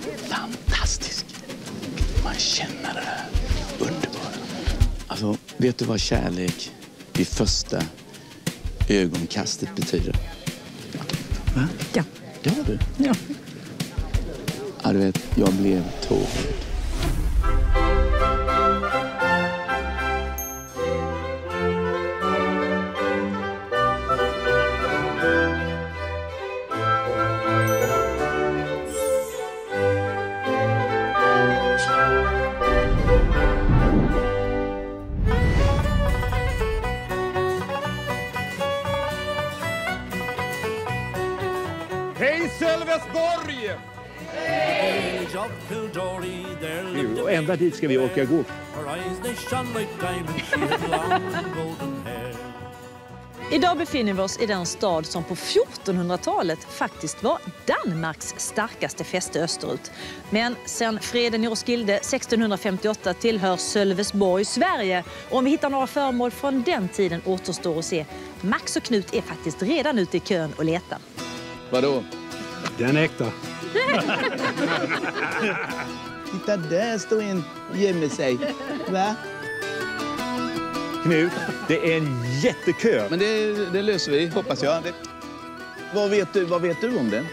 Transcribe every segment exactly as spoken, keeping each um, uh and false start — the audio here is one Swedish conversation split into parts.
fantastisk. Man känner det här underbara. Alltså, vet du vad kärlek vid första ögonkastet betyder? Va? Ja. Det har du? Ja. Ja, du vet, jag blev tårögd. Hej Sölvesborg! Nu, och ända dit ska vi åka gå. Idag befinner vi oss i den stad som på fjortonhundratalet faktiskt var Danmarks starkaste fäste österut. Men sen freden i Roskilde sextonhundrafemtioåtta tillhör Sölvesborg Sverige. Och om vi hittar några föremål från den tiden återstår att se. Max och Knut är faktiskt redan ute i kön och letar. Vadå? Den är äkta. Titta, där står en och gömmer sig. Va? Knut, det är en jättekö. Men det, det löser vi, hoppas jag. Det... Vad, vet du, vad vet du om den?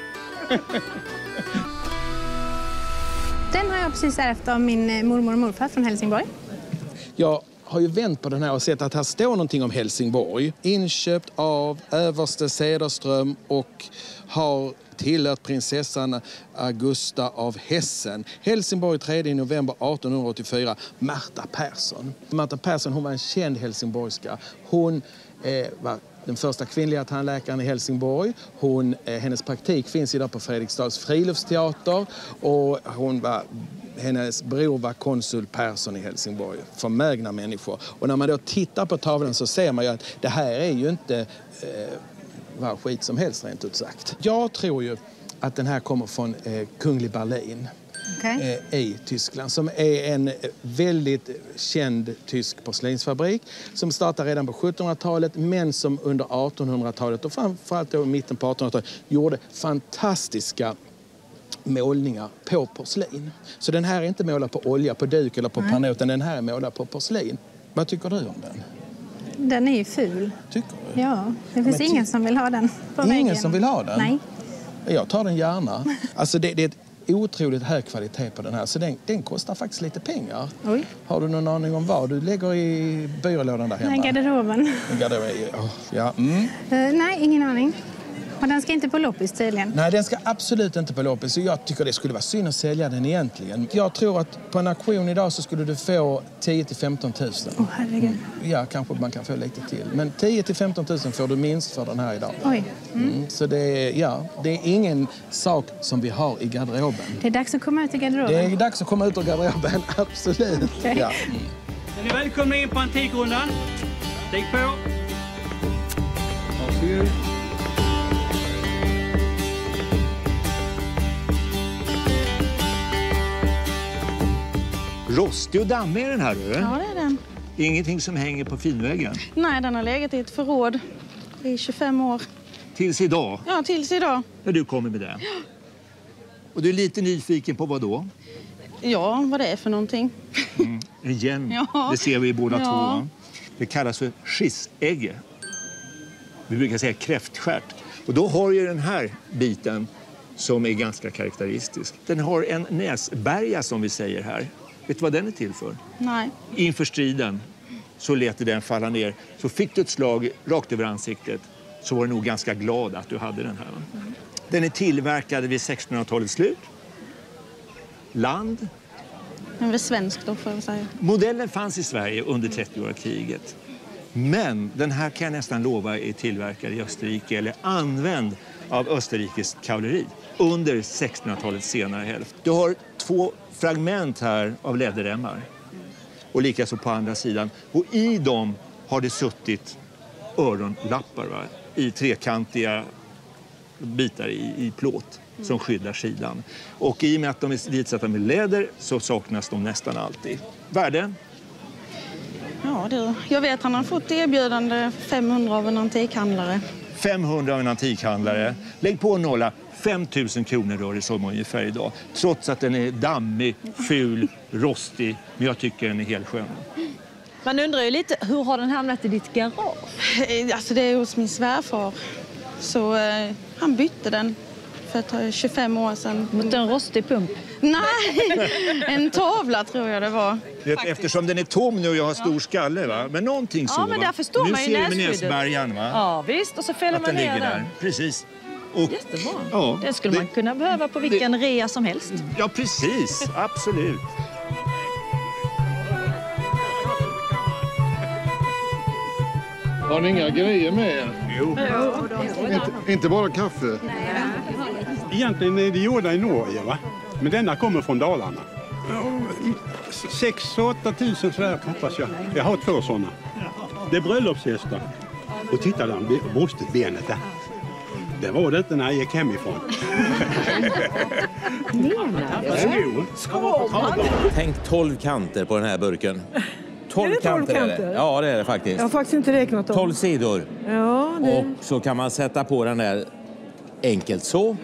Den har jag precis ärvt av min mormor och morfar från Helsingborg. Jag har ju vänt på den här och sett att här står någonting om Helsingborg. Inköpt av överste Cederström och har tillhört prinsessan Augusta av Hessen. Helsingborg tredje november artonhundraåttiofyra. Märta Persson. Märta Persson, hon var en känd helsingborgska. Hon eh, var den första kvinnliga tandläkaren i Helsingborg. Hon, eh, hennes praktik finns idag på Fredriksdals friluftsteater. Och hon var... Hennes bror var konsul Persson i Helsingborg. Förmögna människor. Och när man då tittar på tavlan så ser man ju att det här är ju inte eh, vad skit som helst rent ut sagt. Jag tror ju att den här kommer från eh, Kunglig Berlin. Okay. eh, i Tyskland. Som är en väldigt känd tysk porslinsfabrik. Som startade redan på sjuttonhundratalet men som under artonhundratalet och framförallt då i mitten på artonhundratalet gjorde fantastiska målningar på porslin. Så den här är inte målad på olja, på duk eller på Nej. panna, utan den här är målad på porslin. Vad tycker du om den? Den är ju ful. Tycker du? Ja, det finns Men ingen som vill ha den på Ingen väggen. som vill ha den? Nej. Jag tar den gärna. Alltså det, det är ett otroligt hög kvalitet på den här, så den, den kostar faktiskt lite pengar. Oj. Har du någon aning om vad du lägger i byrålådan där hemma? Nej, garderoben. Garderoben, oh, ja. Mm. Uh, nej, ingen aning. Och den ska inte på loppis tydligen. Nej, den ska absolut inte på loppis. Så jag tycker det skulle vara synd att sälja den egentligen. Jag tror att på en auktion idag så skulle du få tio till femton tusen. Åh, oh, herregud. Mm. Ja, kanske man kan få lite till. Men tio till femton tusen får du minst för den här idag. Oj. Mm. Mm, så det är, ja, det är ingen sak som vi har i garderoben. Det är dags att komma ut i garderoben. Det är dags att komma ut ur garderoben, absolut. Okay. Ja. Är ni välkomna in på Antikrundan? Stig på. Varsågod. Rostig och dammig är den här, du? Ja, det är den. Ingenting som hänger på finväggen? Nej, den har legat i ett förråd i tjugofem år. Tills idag? Ja, tills idag. När du kommer med den? Ja. Och du är lite nyfiken på vad då? Ja, vad det är för någonting. Mm. Igen, Ja. det ser vi båda Ja. två. Det kallas för schistägge. Vi brukar säga kräftstjärt. Och då har ju den här biten som är ganska karaktäristisk. Den har en näsberga som vi säger här. Vet du vad den är till för? Nej. Inför striden så lät den falla ner. Så fick du ett slag rakt över ansiktet så var du nog ganska glad att du hade den här. Mm. Den är tillverkad vid sextonhundratalets slut. Land. Den är väl svensk då, får jag säga. Modellen fanns i Sverige under trettioåriga kriget. Men den här kan jag nästan lova är tillverkad i Österrike eller använd av Österrikes kavalleri under sextonhundratalets senare hälft. Du har två fragment här av läderremmar och likaså på andra sidan. Och i dem har det suttit öronlappar, va? I trekantiga bitar i, i plåt som skyddar sidan. Och i och med att de är ditsatta med läder så saknas de nästan alltid. Värden? Ja, det, jag vet han har fått erbjudande femhundra av en antikhandlare. femhundra av en antikhandlare. Lägg på en nolla. fem tusen kronor rör det sig om ungefär idag. Trots att den är dammig, ful, rostig. Men jag tycker den är helt skön. Man undrar ju lite, hur har den hamnat i ditt garage? Alltså det är hos min svärfar. Så eh, han bytte den för tjugofem år sedan. Mot en rostig pump? Nej, en tavla tror jag det var. Vet, eftersom den är tom nu och jag har stor skalle, va? Men någonting så. Ja, men där förstår nu man ju ser vi nässkyddet. näsbärgaren, va? Ja, visst. Och så fäller att man den ner ligger den. där. Precis. Och, Jättebra. Ja, den skulle det, man kunna behöva på vilken det, rea som helst. Ja, precis. Absolut. Har ni inga grejer med? Jo. Inte, inte bara kaffe? Egentligen är det gjorda i Norge, va? Men denna kommer från Dalarna. Sex, åtta tusen sådär hoppas jag. Jag har två sådana. Det är bröllopsgäster. Och titta där, brostet benet där. Det var det inte när jag gick hemifrån. Tänk tolv kanter på den här burken. tolv Är det tolv kanter, kanter? Är det. Ja, det är det faktiskt. Jag har faktiskt inte räknat dem. tolv sidor. Ja, det... Och så kan man sätta på den där enkelt så.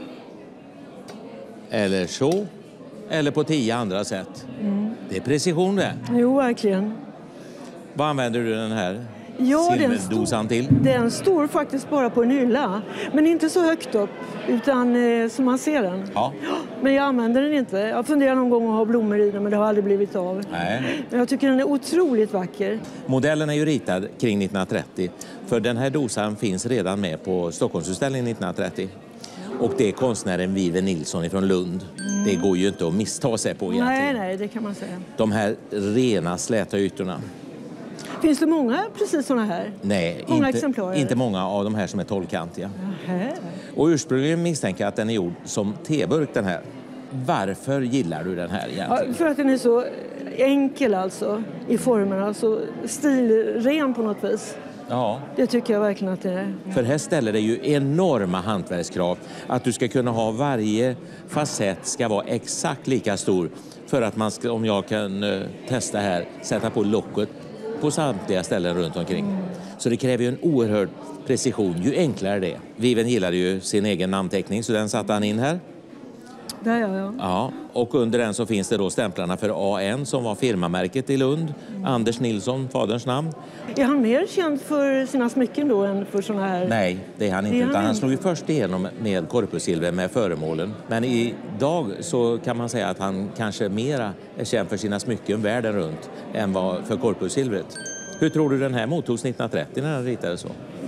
Eller så. Eller på tio andra sätt. Mm. Det är precision det. Jo, verkligen. Vad använder du den här Ja, silverdosan till? Den står faktiskt bara på en hylla. Men inte så högt upp, utan eh, som man ser den. Ja. Men jag använder den inte. Jag funderar någon gång att ha blommor i den, men det har aldrig blivit av. Nej. Men jag tycker den är otroligt vacker. Modellen är ju ritad kring nittonhundratrettio. För den här dosan finns redan med på Stockholmsutställningen nittonhundratrettio. Och det är konstnären Vive Nilsson från Lund. Mm. Det går ju inte att missta sig på egentligen. Nej, nej, det kan man säga. De här rena släta ytorna. Finns det många precis såna här? Nej, många inte, exemplar, inte många av de här som är tolvkantiga. Jaha. Och ursprungligen misstänker jag att den är gjord som teburk den här. Varför gillar du den här egentligen? Ja, för att den är så enkel alltså i formen, alltså stilren på något vis. Ja. Det tycker jag verkligen att det är. För här ställer det ju enorma hantverkskrav. Att du ska kunna ha varje facett ska vara exakt lika stor. För att man ska, om jag kan uh, testa här, sätta på locket på samtliga ställen runt omkring. Mm. Så det kräver ju en oerhörd precision, ju enklare det. Viven gillade ju sin egen namnteckning så den satte han in här. Där ja, ja. Ja, och under den så finns det då stämplarna för A N som var firmamärket i Lund. Mm. Anders Nilsson, faderns namn. Är han mer känd för sina smycken då än för såna här? Nej, det är han inte. Är utan han? han slog ju först igenom med korpussilver med föremålen. Men idag så kan man säga att han kanske mera är känd för sina smycken världen runt än vad för korpussilvret. Hur tror du den här mottogs nittonhundratrettio när den ritades så?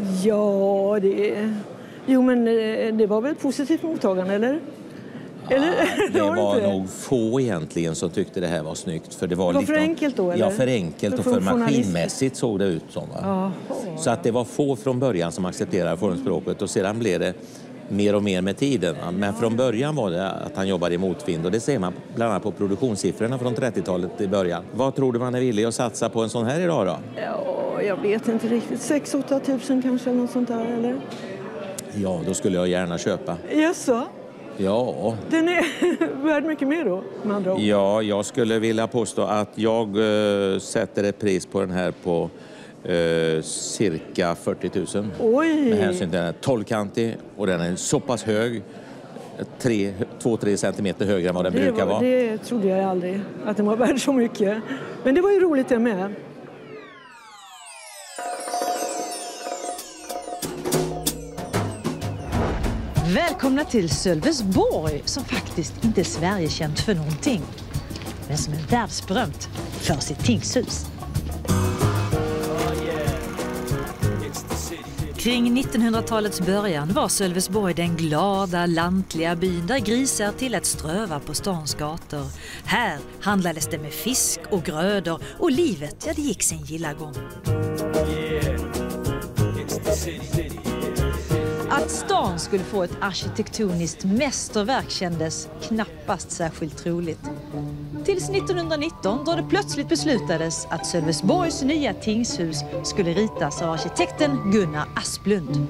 Ja, det... Jo, men det var väl ett positivt mottagande, eller? Eller? Ja, det var, var det nog få egentligen som tyckte det här var snyggt. För det var, det var lite för enkelt då, eller? Ja, för enkelt och för, för maskinmässigt såg det ut som. Va? Så att det var få från början som accepterade formspråket och sedan blev det mer och mer med tiden. Men från början var det att han jobbade i motvind och det ser man bland annat på produktionssiffrorna från trettiotalet i början. Vad tror du man är villig att satsa på en sån här idag då? Ja, jag vet inte riktigt. sex åtta tusen kanske eller något sånt där, eller? Ja, då skulle jag gärna köpa. Yes, så. Ja. Den är värd mycket mer då, med andra ord. Ja, jag skulle vilja påstå att jag uh, sätter ett pris på den här på uh, cirka fyrtio tusen. Oj! Med hänsyn till den är tolvkantig och den är så pass hög. två till tre centimeter högre än vad den det brukar var, vara. Det trodde jag aldrig, att den var värd så mycket. Men det var ju roligt det med. Välkomna till Sölvesborg, som faktiskt inte är Sverigekänt för någonting, men som är världsberömt för sitt tingshus. Kring nittonhundratalets början var Sölvesborg den glada, lantliga byn där grisar tillät ströva på stans gator. Här handlades det med fisk och grödor och livet, ja, det gick sin gilla gång. Att stan skulle få ett arkitektoniskt mästerverk kändes knappast särskilt troligt. Tills nittonhundranitton då det plötsligt beslutades att Sölvesborgs nya tingshus skulle ritas av arkitekten Gunnar Asplund.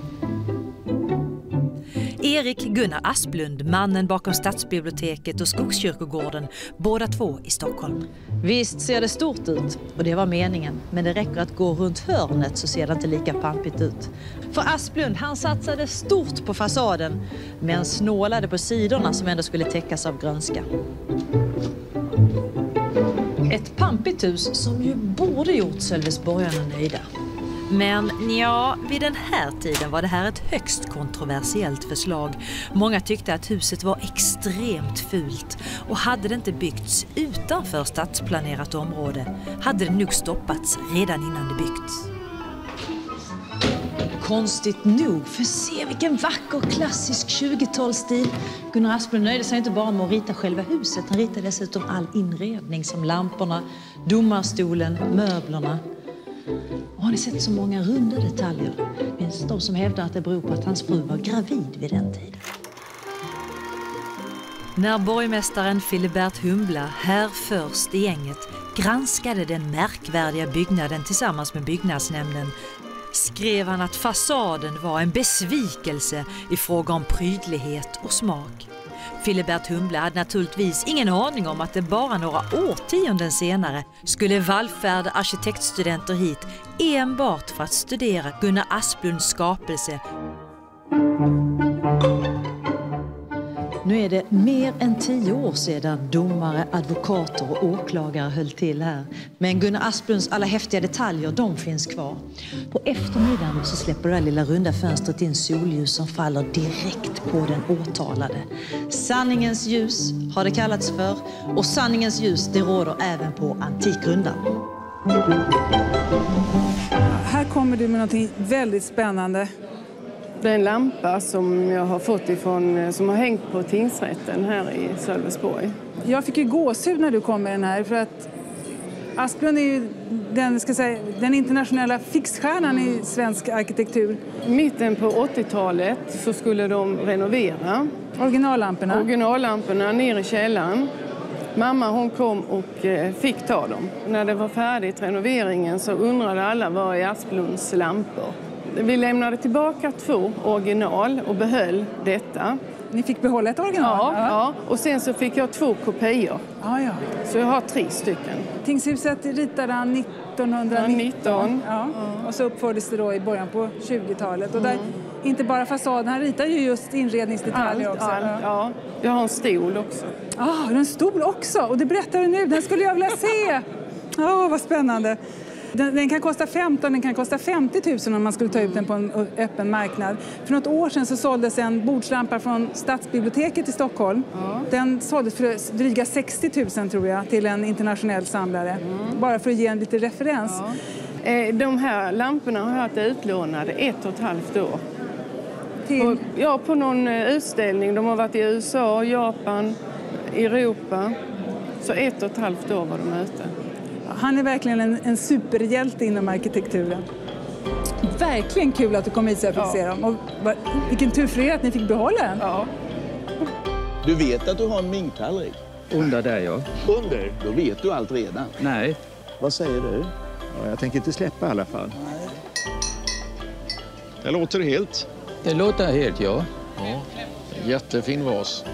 Erik Gunnar Asplund, mannen bakom Stadsbiblioteket och Skogskyrkogården, båda två i Stockholm. Visst ser det stort ut, och det var meningen, men det räcker att gå runt hörnet så ser det inte lika pampigt ut. För Asplund, han satsade stort på fasaden men snålade på sidorna som ändå skulle täckas av grönska. Ett pampigt hus som ju borde gjort sölvesborgarna nöjda. Men ja, vid den här tiden var det här ett högst kontroversiellt förslag. Många tyckte att huset var extremt fult och hade det inte byggts utanför stadsplanerat område hade det nog stoppats redan innan det byggts. Konstigt nog, för se vilken vacker klassisk tjugotalsstil. Gunnar Asplund nöjde sig inte bara med att rita själva huset, han ritade dessutom all inredning som lamporna, domarstolen, möblerna. Och har ni sett så många runda detaljer? Det finns de som hävdar att det beror på att hans fru var gravid vid den tiden. När borgmästaren Filibert Humbla här först i gänget granskade den märkvärdiga byggnaden tillsammans med byggnadsnämnden skrev han att fasaden var en besvikelse i fråga om prydlighet och smak. Filibert Humbla hade naturligtvis ingen aning om att det bara några årtionden senare skulle vallfärda arkitektstudenter hit enbart för att studera Gunnar Asplunds skapelse. Nu är det mer än tio år sedan domare, advokater och åklagare höll till här. Men Gunnar Asplunds alla häftiga detaljer, de finns kvar. På eftermiddagen så släpper det lilla runda fönstret in solljus som faller direkt på den åtalade. Sanningens ljus har det kallats för. Och sanningens ljus, det råder även på Antikrundan. Här kommer du med något väldigt spännande. Det är en lampa som jag har fått ifrån, som har hängt på tingsrätten här i Sölvesborg. Jag fick ju gåshud när du kom med den här för att Asplund är ju den, ska säga, den internationella fixstjärnan i svensk arkitektur. Mitten på åttiotalet så skulle de renovera. Originallamporna? Originallamporna ner i källaren. Mamma hon kom och fick ta dem. När det var färdigt renoveringen så undrade alla vad är Asplunds lampor. Vi lämnade tillbaka två original och behöll detta. Ni fick behålla ett original? Ja, ja. ja. Och sen så fick jag två kopior. Ja, ja. Så jag har tre stycken. Tingshuset ritade han nittonhundranitton. Ja. Ja. Och så uppfördes det då i början på tjugotalet. Och där, mm. inte bara fasaden, han ritar ju just inredningsdetaljer allt, också. Allt, ja. ja. Jag har en stol också. Ja, ah, har du en stol också? Och det berättar du nu, den skulle jag vilja se. Åh, oh, vad spännande. Den, den kan kosta femton, den kan kosta femtio tusen om man skulle ta ut den på en öppen marknad. För något år sedan så såldes en bordslampa från Stadsbiblioteket i Stockholm. Ja. Den såldes för dryga sextio tusen tror jag till en internationell samlare. Mm. Bara för att ge en lite referens. Ja. De här lamporna har jag haft utlånade ett och ett halvt år. Till? På, ja, på någon utställning. De har varit i U S A, Japan, Europa. Så ett och ett halvt år var de ute. Han är verkligen en, en superhjälte inom arkitekturen. Verkligen kul att du kom hit så jag fick ja. se dem. Och, vilken tur för er att ni fick behålla den. Ja. Du vet att du har en minktallrik? Under där, ja. Under? Då vet du allt redan. Nej. Vad säger du? Ja, jag tänker inte släppa i alla fall. Nej. Det låter helt. Det låter helt, ja. Ja. Jättefin vas.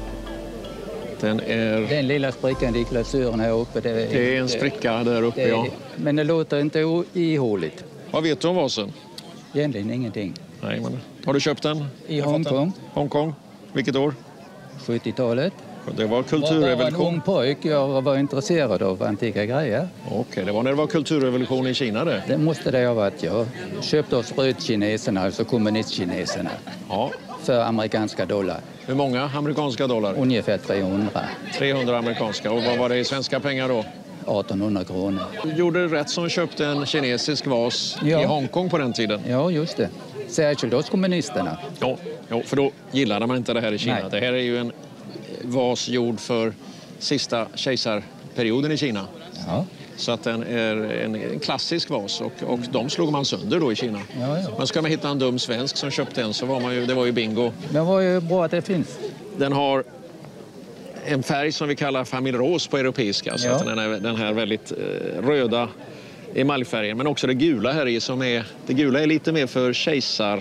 Den är... Den lilla sprickan i glasuren här uppe. Det är, det är en spricka där uppe, det, ja. Men det låter inte ihåligt. Vad vet du om vasen? Egentligen ingenting. Nej, men... Har du köpt den? I Hongkong. Hongkong. Vilket år? sjuttiotalet. Det var kulturrevolution. Jag var en ung pojk. Jag var intresserad av antika grejer. Okej, det var när det var kulturrevolution i Kina det? Det måste det ha varit, ja. Köpte oss rödkineserna, alltså kommunistkineserna. Ja. För amerikanska dollar. Hur många amerikanska dollar? Ungefär trehundra. trehundra amerikanska. Och vad var det i svenska pengar då? artonhundra kronor. Du gjorde rätt som köpte en kinesisk vas ja. i Hongkong på den tiden. Ja, just det. Särskilt hos kommunisterna. Ja, ja, för då gillade man inte det här i Kina. Nej. Det här är ju en vas gjord för sista kejsarperioden i Kina. Ja. Så att den är en klassisk vas och, och de slog man sönder då i Kina. Ja, ja. Men ska man hitta en dum svensk som köpte den så var man ju, det var ju bingo. Det var ju bra att det finns. Den har en färg som vi kallar familj rose på europeiska. Så ja. att den är den här väldigt eh, röda emaljfärgen. Men också det gula här i som är, det gula är lite mer för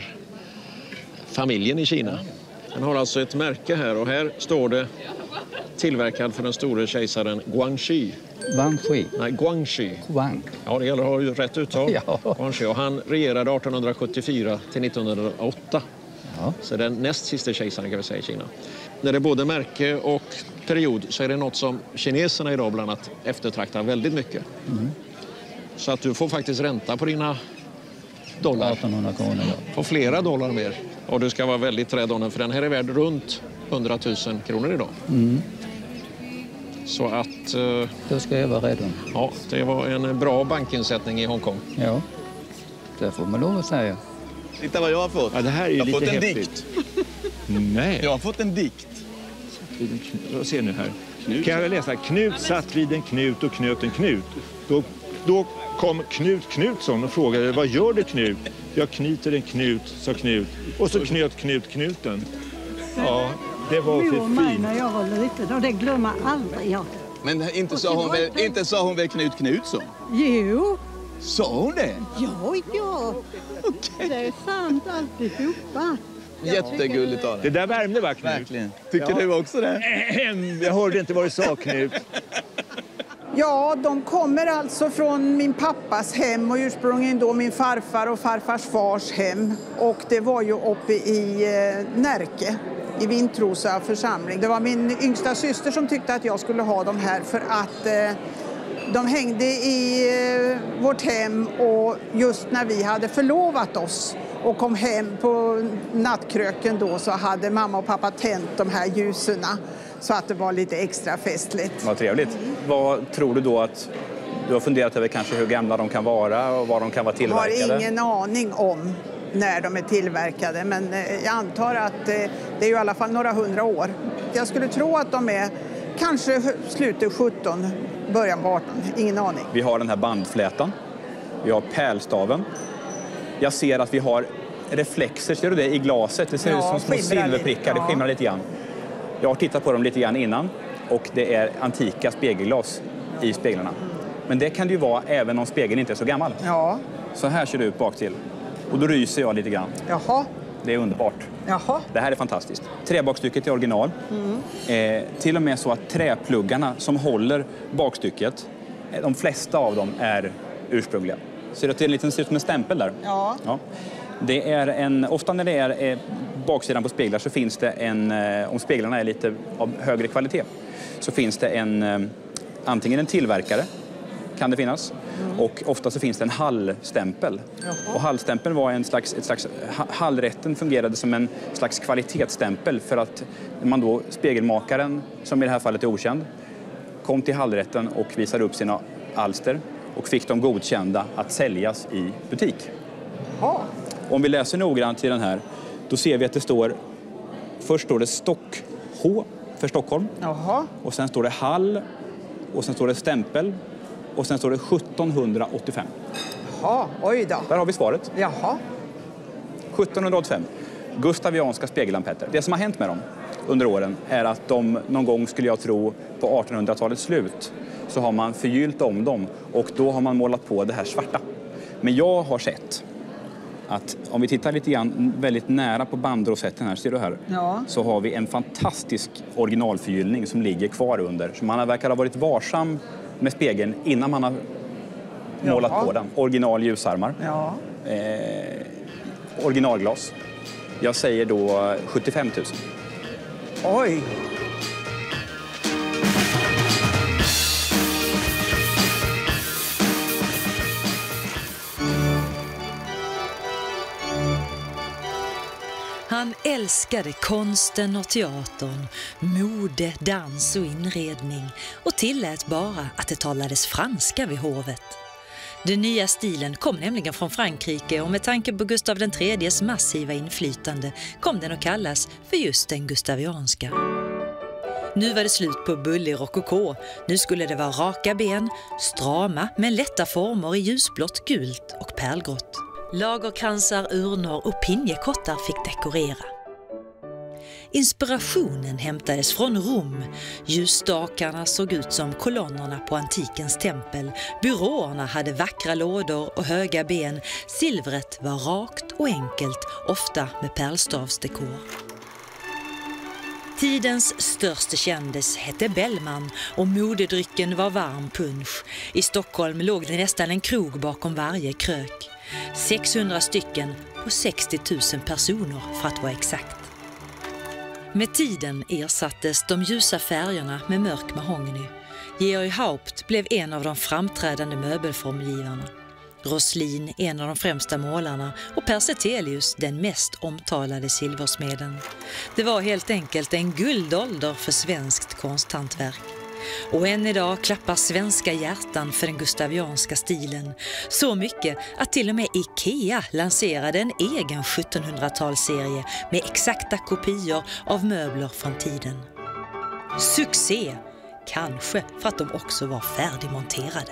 kejsarfamiljen i Kina. Den har alltså ett märke här och här står det tillverkad för den store kejsaren Guangxi. Guangxi. Nej, Guangxi. Guang. Ja, det gäller att ha ju rätt uttal. Ja. Guangxi. Och han regerade arton sjuttiofyra till nittonhundraåtta. Ja. Så den näst sista kejsaren kan vi säga i Kina. När det är både märke och period så är det något som kineserna idag bland annat eftertraktar väldigt mycket. Mm. Så att du får faktiskt ränta på dina dollar. artonhundra kronor, ja. På flera dollar mer. Och du ska vara väldigt rädd om den, för den här är värd runt hundratusen kronor idag. Mm. Så att... Eh, Då ska jag vara rädd om. Ja, det var en bra bankinsättning i Hongkong. Ja, det får man lov att säga. Titta vad jag har fått. Ja, det här är ju jag har lite fått en häftigt. dikt. Nej. Jag har fått en dikt. Vad ser ni här? Knut. Kan jag läsa? Knut satt vid en knut och knöt en knut. Då, då kom Knut Knutsson och frågade, vad gör du Knut? Jag knyter en knut, sa Knut. Och så knöt Knut knuten. Ja, det var Jo, för mig fint. när jag var liten och det glömmer aldrig jag. Men inte sa hon väl, inte sa hon väl Knut Knutsson? Jo. Sa hon det? Ja, ja. Okay. Det är sant alltihopa. Jättegulligt av Det där värmde va, Knut? Verkligen. Tycker Ja. du också det? Jag hörde inte vad du sa, Knut. Ja, de kommer alltså från min pappas hem och ursprungligen då min farfar och farfars fars hem. Och det var ju uppe i eh, Närke, i Vintrosa församling. Det var min yngsta syster som tyckte att jag skulle ha dem här för att eh, de hängde i eh, vårt hem och just när vi hade förlovat oss och kom hem på nattkröken då så hade mamma och pappa tänt de här ljuserna så att det var lite extra festligt. Vad trevligt. Vad tror du då att du har funderat över kanske hur gamla de kan vara och var de kan vara tillverkade? Jag har ingen aning om när de är tillverkade, men jag antar att det är i alla fall några hundra år. Jag skulle tro att de är kanske slutet sjutton, början på arton, ingen aning. Vi har den här bandflätan, vi har pärlstaven. Jag ser att vi har reflexer, ser du det, i glaset? Det ser ja, ut som små silverprickar, det skimrar lite grann. Jag har tittat på dem lite grann innan och det är antika spegelglas i speglarna. Men det kan det ju vara även om spegeln inte är så gammal. Ja. Så här ser det ut bak till. Och då ryser jag lite grann. Jaha. Det är underbart. Jaha. Det här är fantastiskt. Träbakstycket är original. Mm. Eh, till och med så att träpluggarna som håller bakstycket, de flesta av dem är ursprungliga. Ser du att det är en liten, ser ut som en stämpel där? Ja. Ja. Det är en, ofta när det är eh, baksidan på speglar så finns det en, eh, om speglarna är lite av högre kvalitet, så finns det en, eh, antingen en tillverkare kan det finnas, mm. och ofta så finns det en hallstämpel. Jaha. Och hallstämpeln var en slags, ett slags, hallrätten fungerade som en slags kvalitetsstämpel för att man då, spegelmakaren, som i det här fallet är okänd, kom till hallrätten och visade upp sina alster och fick dem godkända att säljas i butik. Jaha. Om vi läser noggrant i den här, då ser vi att det står, först står det Stock H för Stockholm. Jaha. Och sen står det Hall och sen står det stämpel och sen står det sjuttonhundraåttiofem. Jaha, oj då. Där har vi svaret. Jaha. sjuttonhundraåttiofem. Gustavianska spegellampetter. Det som har hänt med dem under åren är att de någon gång, skulle jag tro, på artonhundratalets slut så har man förgyllt om dem och då har man målat på det här svarta. Men jag har sett att om vi tittar lite grann väldigt nära på bandrosetten här, ser du här, ja. Så har vi en fantastisk originalförgyllning som ligger kvar under. Så man verkar ha varit varsam med spegeln innan man har målat ja. på den. Original ljusarmar. Ja. Eh, originalglas. Jag säger då sjuttiofem tusen. Oj! Han älskade konsten och teatern, mode, dans och inredning och tillät bara att det talades franska vid hovet. Den nya stilen kom nämligen från Frankrike och med tanke på Gustav den tredjes massiva inflytande kom den att kallas för just den gustavianska. Nu var det slut på bullig rokoko. Nu skulle det vara raka ben, strama men lätta former i ljusblått, gult och pärlgrått. Lagerkransar, urnor och pinjekottar fick dekorera. Inspirationen hämtades från Rom. Ljusstakarna såg ut som kolonnerna på antikens tempel. Byråerna hade vackra lådor och höga ben. Silvret var rakt och enkelt, ofta med pärlstavsdekor. Tidens största kändis hette Bellman och modedrycken var varm punsch. I Stockholm låg det nästan en krog bakom varje krök. sexhundra stycken på sextio tusen personer för att vara exakt. Med tiden ersattes de ljusa färgerna med mörk mahogny. Georg Haupt blev en av de framträdande möbelformgivarna. Roslin en av de främsta målarna och Per Setelius den mest omtalade silversmeden. Det var helt enkelt en guldålder för svenskt konsthantverk. Och än idag klappar svenska hjärtan för den gustavianska stilen. Så mycket att till och med Ikea lanserade en egen sjuttonhundratalsserie med exakta kopior av möbler från tiden. Succé! Kanske för att de också var färdigmonterade.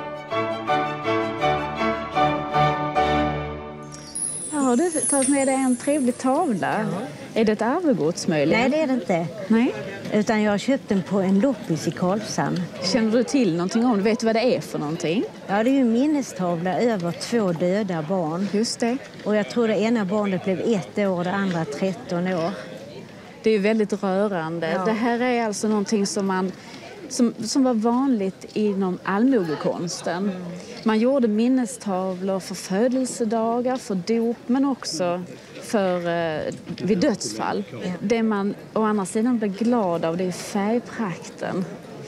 Har du tagit med dig en trevlig tavla? Ja. Är det ett arvegods möjligen? Nej, det är det inte. Nej. Utan jag har köpt den på en loppis i Karlshamn. Känner du till någonting om det? Vet du vad det är för någonting? Ja, det är ju en minnestavla över två döda barn. Just det. Och jag tror det ena barnet blev ett år och det andra tretton år. Det är väldigt rörande. Ja. Det här är alltså någonting som man... Som, som var vanligt inom allmogekonsten. Mm. Man gjorde minnestavlor för födelsedagar, för dop, men också för, eh, vid dödsfall. Mm. Det man å andra sidan blir glad av, det är färgprakten.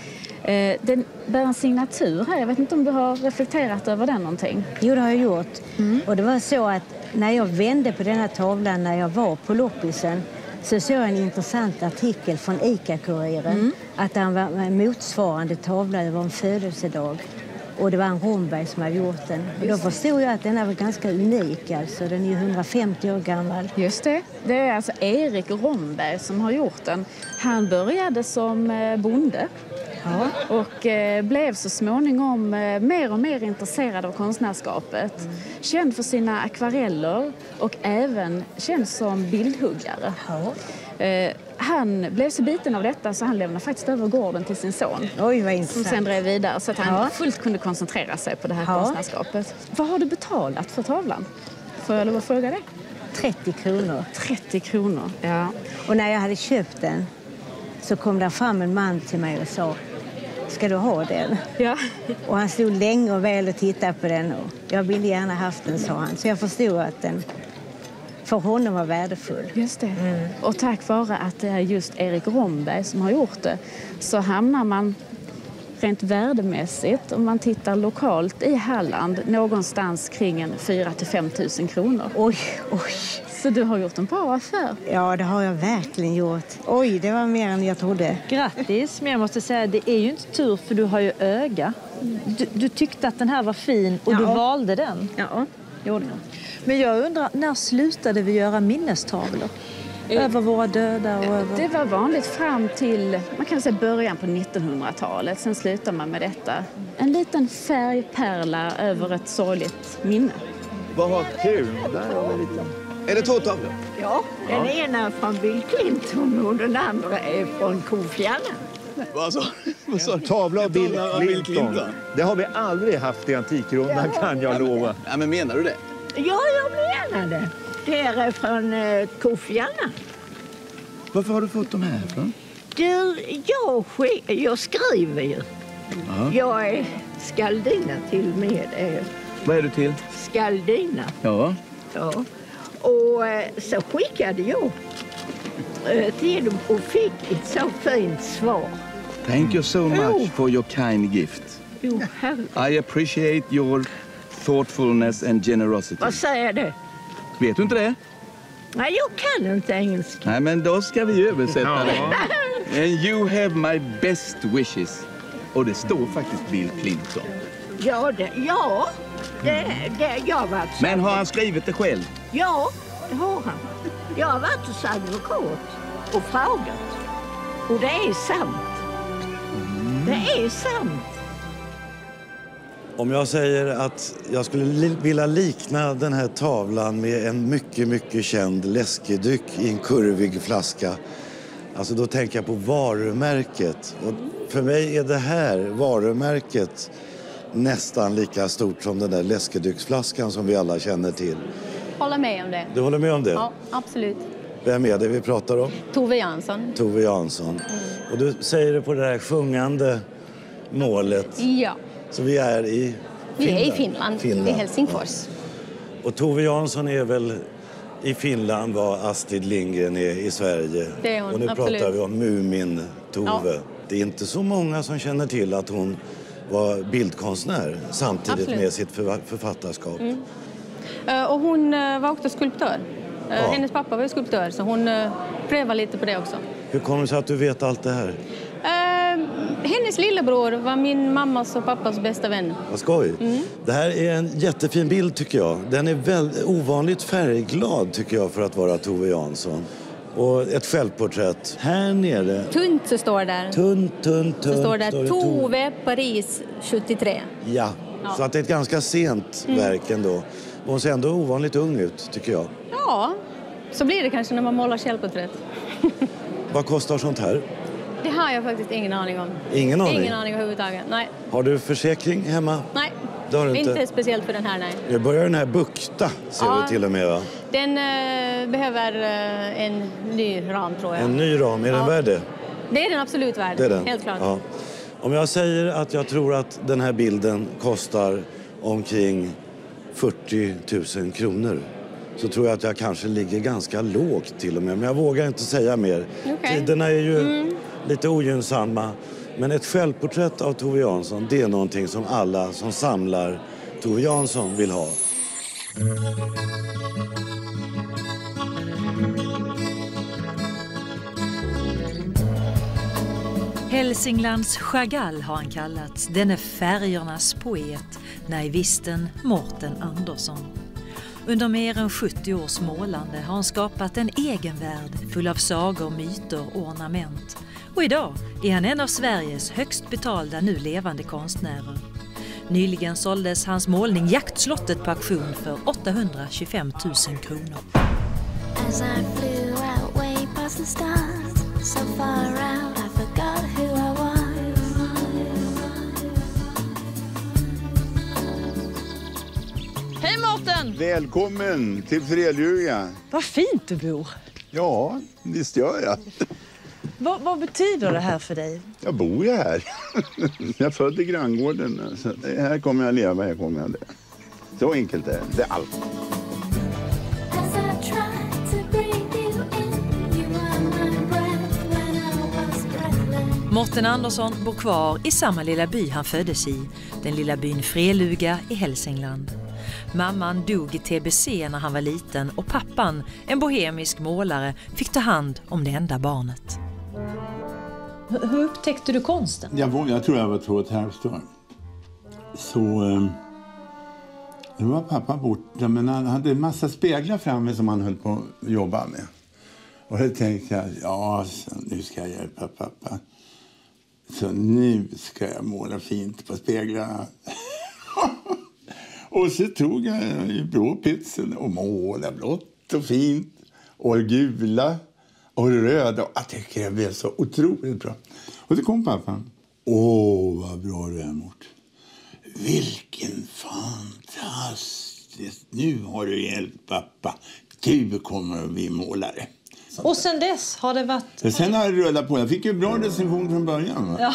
Eh, den bär en signatur här. Jag vet inte om du har reflekterat över den någonting? Jo, det har jag gjort. Mm. Och det var så att när jag vände på den här tavlan när jag var på loppisen, så såg jag en intressant artikel från ICA-Kuriren mm. att det var en motsvarande tavla över en födelsedag. Och det var en Romberg som hade gjort den. Och då förstod jag att den var ganska unik. Alltså. Den är ju hundrafemtio år gammal. Just det. Det är alltså Erik Romberg som har gjort den. Han började som bonde. Ja. Och eh, blev så småningom eh, mer och mer intresserad av konstnärskapet. Mm. Känd för sina akvareller och även känd som bildhuggare. Ja. Eh, han blev så biten av detta så han lämnade faktiskt över gården till sin son. Oj, vad intressant. Som sen drev vidare så att han ja. fullt kunde koncentrera sig på det här ja. konstnärskapet. Vad har du betalat för tavlan? Får jag lov att fråga det? trettio kronor. trettio kronor, ja. Och när jag hade köpt den så kom där fram en man till mig och sa: ska du ha den? Ja. Och han stod länge och väl och tittade på den. Och jag ville gärna haft den, sa han. Så jag förstod att den för honom var värdefull. Just det. Mm. Och tack vare att det är just Erik Romberg som har gjort det så hamnar man rent värdemässigt, om man tittar lokalt i Halland, någonstans kring en fyra till fem tusen kronor. Oj, oj. Så du har gjort en bra affär. Ja, det har jag verkligen gjort. Oj, det var mer än jag trodde. Grattis, men jag måste säga det är ju inte tur för du har ju öga. Du, du tyckte att den här var fin och ja. du valde den. Ja, gjorde jag. Men jag undrar, när slutade vi göra minnestavlor? Eh, över våra döda och över... Det var vanligt fram till, man kan säga början på nittonhundratalet. Sen slutar man med detta. En liten färgpärla över ett sorgligt minne. Vad kul! Där har vi lite... Är det två tavlor? Ja, den ja. ena är från Bill Clinton och den andra är från Kofi Annan. Vad sa du? Tavla av Bill Clinton. Clinton. Det har vi aldrig haft i Antikrundan, ja, kan jag lova. Ja, men menar du det? Ja, jag menar det. Det är från eh, Kofi Annan. Varför har du fått de här från? Du, jag, jag skriver ju. Ja. Jag är skaldina till med. Eh, Vad är du till? Skaldina. Ja. Ja. Och eh, så skickade jag eh, till dem och fick ett så fint svar. Thank you so much oh. for your kind gift. Oh, I appreciate your thoughtfulness and generosity. Vad säger du? Vet du inte det? Nej, jag kan inte engelska. Nej, men då ska vi översätta det. And you have my best wishes. Och det står faktiskt Bill Clinton. Ja, det, ja. Det, det, jag har varit så. Men har han skrivit det själv? Ja, det har han. Jag har varit hos advokat och frågat. Och det är sant. Mm. Det är sant. Om jag säger att jag skulle li- vilja likna den här tavlan med en mycket, mycket känd läskedryck i en kurvig flaska. Alltså då tänker jag på varumärket. Och för mig är det här varumärket nästan lika stort som den där läskedrycksflaskan som vi alla känner till. Håller med om det. Du håller med om det? Ja, absolut. Vem är det vi pratar om? Tove Jansson. Tove Jansson. Mm. Och du säger det på det här sjungande målet. Ja. Så vi är i Vi Finland. är i Finland, Finland. i Helsingfors. Och Tove Jansson är väl i Finland vad Astrid Lindgren är i Sverige. Det är hon, och nu absolut. pratar vi om Mumin Tove. Ja. Det är inte så många som känner till att hon var bildkonstnär samtidigt Absolut. med sitt förva- författarskap. Mm. Uh, och hon uh, var också skulptör. Uh, Ja. Hennes pappa var ju skulptör, så hon uh, prövade lite på det också. Hur kommer det sig att du vet allt det här? Uh, hennes lillebror var min mammas och pappas bästa vän. Vad skoj. Mm. Det här är en jättefin bild tycker jag. Den är väldigt ovanligt färgglad tycker jag för att vara Tove Jansson. Och ett självporträtt. Här nere. Tunt så står där. Tunt, tunt, tunt. Så står där står det Tove, Paris, sjuttiotre. Ja. Ja. Så att det är ett ganska sent Mm. verk ändå. Hon ser ändå ovanligt ung ut tycker jag. Ja, så blir det kanske när man målar självporträtt. Vad kostar sånt här? Det har jag faktiskt ingen aning om. Ingen aning? Ingen aning överhuvudtaget, nej. Har du försäkring hemma? Nej, Det har du inte. inte. speciellt för den här, nej. Nu börjar den här bukta, ser Ja. vi till och med va? Den eh, behöver eh, en ny ram, tror jag. En ny ram, är den Ja. värd det? Det är den absolut värd, Det är den. helt klart. Ja. Om jag säger att jag tror att den här bilden kostar omkring fyrtio tusen kronor så tror jag att jag kanske ligger ganska lågt till och med. Men jag vågar inte säga mer. Okej. Tiderna är ju Mm. lite ogynnsamma. Men ett självporträtt av Tove Jansson, det är någonting som alla som samlar Tove Jansson vill ha. Hälsinglands Chagall har han kallats, denne färgernas poet, naivisten Mårten Andersson. Under mer än sjuttio års målande har han skapat en egen värld full av sagor, myter och ornament. Och idag är han en av Sveriges högst betalda nu levande konstnärer. Nyligen såldes hans målning Jaktslottet på auktion för åttahundratjugofem tusen kronor. As I flew out way past the stars, so far out I forgot who I was. Hej Mårten! Välkommen till Fredljuga. Vad fint du bor. Ja, visst gör jag. Vad, vad betyder det här för dig? Jag bor ju här. Jag är född i granngården. Så här kommer jag leva, här kommer jag leva. Så enkelt är det. Det är allt. As I tried to breathe you in, you were my breath when I was breathless. Mårten Andersson bor kvar i samma lilla by han föddes i, den lilla byn Fredljuga i Hälsingland. Mamman dog i T B C när han var liten och pappan, en bohemisk målare, fick ta hand om det enda barnet. Hur upptäckte du konsten? Jag, var, jag tror jag var två och ett halvt år. Så eh, då var pappa borta, men han hade en massa speglar framme som han höll på att jobba med. Och då tänkte jag, ja, så, nu ska jag hjälpa pappa. Så nu ska jag måla fint på speglarna. Och så tog jag i blåpitsen och målade blått och fint. Och gula och röda. Och jag tycker det blev så otroligt bra. Och så kom pappan. Åh, vad bra du är, Mårten. Vilken fantastisk. Nu har du hjälpt pappa. Du kommer att bli målare. Och sen dess har det varit... Så sen har jag rullat på. Jag fick ju bra recension från början. Va? Ja.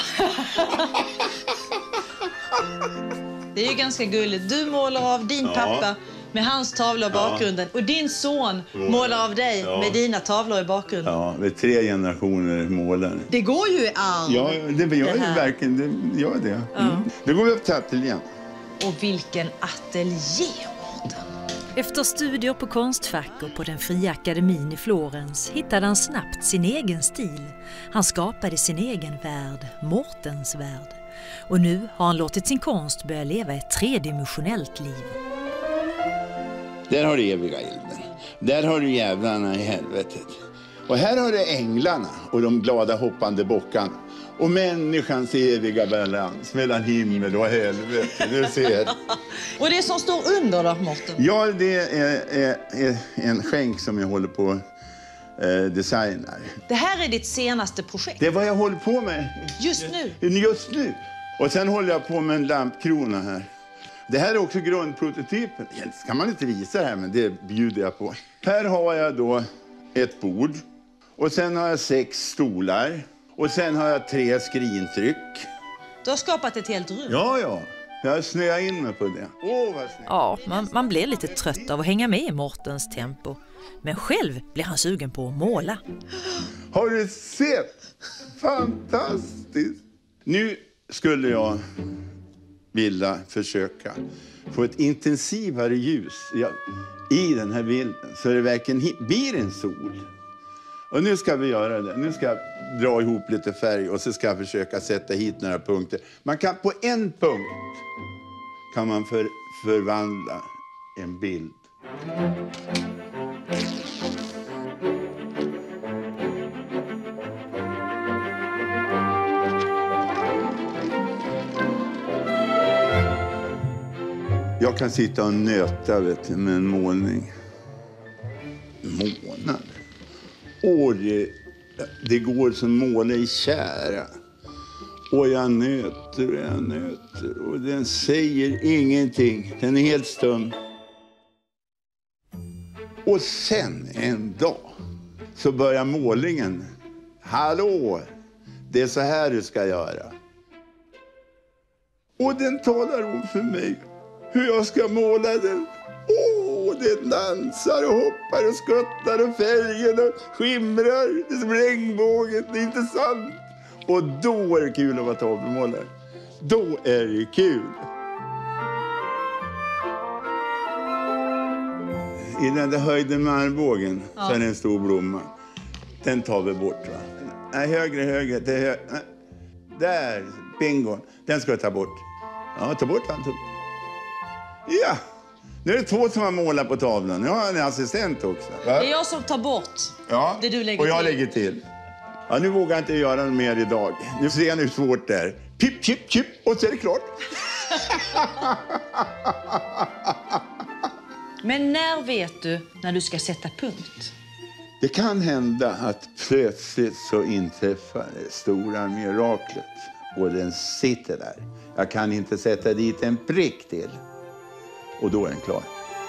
Det är ju ganska gulligt. Du målar av din Ja. pappa med hans tavlor i Ja. bakgrunden. Och din son Målar. målar av dig Ja. med dina tavlor i bakgrunden. Ja, det är tre generationer målare. Det går ju i arv. Ja, det gör det ju här. verkligen det. Gör det. Ja. Mm. Då går vi upp till ateljén. Och vilken ateljé, Mårten. Efter studier på Konstfack och på den fria akademin i Florens hittade han snabbt sin egen stil. Han skapade sin egen värld, Mårtens värld. Och nu har han låtit sin konst börja leva ett tredimensionellt liv. Där har du eviga elden. Där har du jävlarna i helvetet. Och här har du änglarna och de glada hoppande bockarna. Och människans eviga balans mellan himmel och helvete. Du ser. Och det som står under då, Mårten? Ja, det är, är, är en skänk som jag håller på eh, designar. Det här är ditt senaste projekt. Det är vad jag håller på med. Just nu? Just nu. Och sen håller jag på med en lampkrona här. Det här är också grundprototypen. Helst kan man inte visa det här, men det bjuder jag på. Här har jag då ett bord. Och sen har jag sex stolar. Och sen har jag tre skrintryck. Du har skapat ett helt rum. Ja, ja. Jag snöar in mig på det. Åh, vad snyggt. Ja, man, man blir lite trött av att hänga med i Mårtens tempo. Men själv blir han sugen på att måla. Har du sett? Fantastiskt! Nu skulle jag vilja försöka få ett intensivare ljus i den här bilden. Så det verkligen blir en sol. Och nu ska vi göra det. Nu ska jag dra ihop lite färg och så ska jag försöka sätta hit några punkter. Man kan på en punkt kan man för, förvandla en bild. Jag kan sitta och nöta, vet du, med en målning. Månad. Och det, det går som måla i kära. Och jag nöter och jag nöter. Och den säger ingenting. Den är helt stum. Och sen en dag så börjar målningen. Hallå, det är så här du ska göra. Och den talar om för mig hur jag ska måla den. Åh, oh, det dansar och hoppar och skuttar och färger och skimrar. Det är som regnbågen, det är inte sant. Och då är det kul att vara tavelmålare. Då är det kul. I den där höjden med armbågen ja. Så är det en stor blomma. Den tar vi bort, va? Nej, högre, högre. Det hö... Där, bingo. Den ska jag ta bort. Ja, ta bort den. Ja, nu är det två som har målat på tavlan. Jag har en assistent också. Va? Det är jag som tar bort ja, det du lägger och jag till. lägger till. Ja, nu vågar jag inte göra något mer idag. Nu ser jag hur svårt det är. Pip, chip, chip, och så är det klart. Men när vet du när du ska sätta punkt? Det kan hända att plötsligt så inträffar det stora miraklet. Och den sitter där. Jag kan inte sätta dit en prick till. Och då är den klar.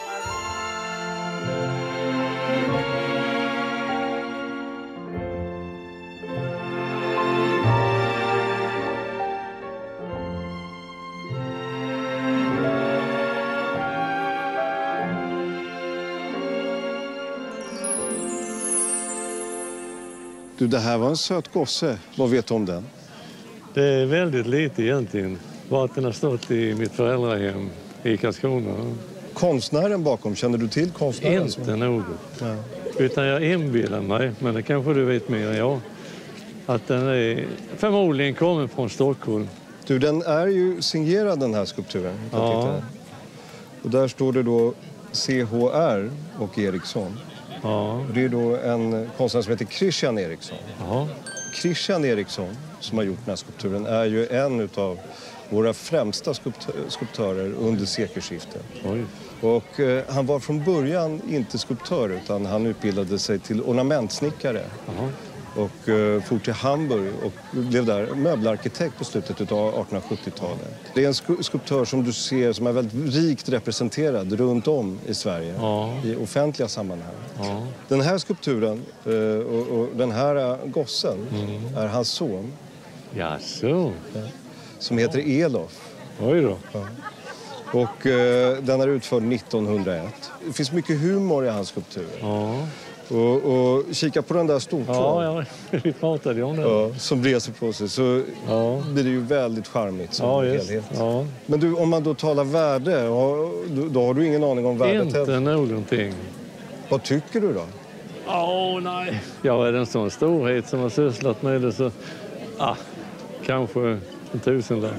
Du, det här var en söt gosse. Vad vet du om den? Det är väldigt lite egentligen. Bara att den har stått i mitt föräldrahem i Karlskrona. Konstnären bakom, känner du till konstnären? Inte något. Ja. Utan jag inbillar mig, men det kanske du vet mer än jag, att den är förmodligen kommer från Stockholm. Du, den är ju signerad den här skulpturen. Ja. Och där står det då C H R och Eriksson. Ja. Och det är då en konstnär som heter Christian Eriksson. Ja. Christian Eriksson som har gjort den här skulpturen är ju en av våra främsta skulpt- skulptörer under sekelskiftet. Oj. Och eh, han var från början inte skulptör utan han utbildade sig till ornamentsnickare. Aha. Och eh, for till Hamburg och blev där möbelarkitekt på slutet av artonhundrasjuttiotalet. Det är en sk- skulptör som du ser som är väldigt rikt representerad runt om i Sverige. Ja. I offentliga sammanhang. Ja. Den här skulpturen eh, och, och den här gossen Mm. är hans son. Jaså? Ja. Som heter Elof. Oj då. Ja. Och eh, den är utförd nittonhundraett. Det finns mycket humor i hans skulpturer. Ja. Och, och kika på den där stortån. Ja, ja, vi pratade ju om det. Ja, som reser på sig. Så ja. Blir det ju väldigt charmigt som ja, just. helhet. Ja. Men du, om man då talar värde, då, då har du ingen aning om värdet. Inte heller. Någonting. Vad tycker du då? Åh, oh, nej. Jag är en sån storhet som har sysslat med det så... Ah, kanske en tusenlapp.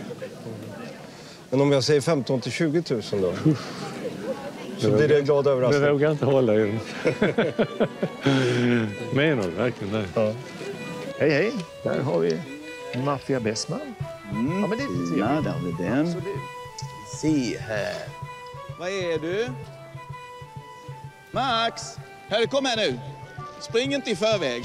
Men om jag säger femton till tjugo tusen då? Så blir det en glad överraskning. Det vågar inte hålla i den. Menar du verkligen det? Ja. Hej, hej. Där har vi Maffia Bessman. Mm. Ja, men det är lite ja, där har vi den. Absolut. Se här. Vad är du? Max! Här, kom här nu. Spring inte i förväg.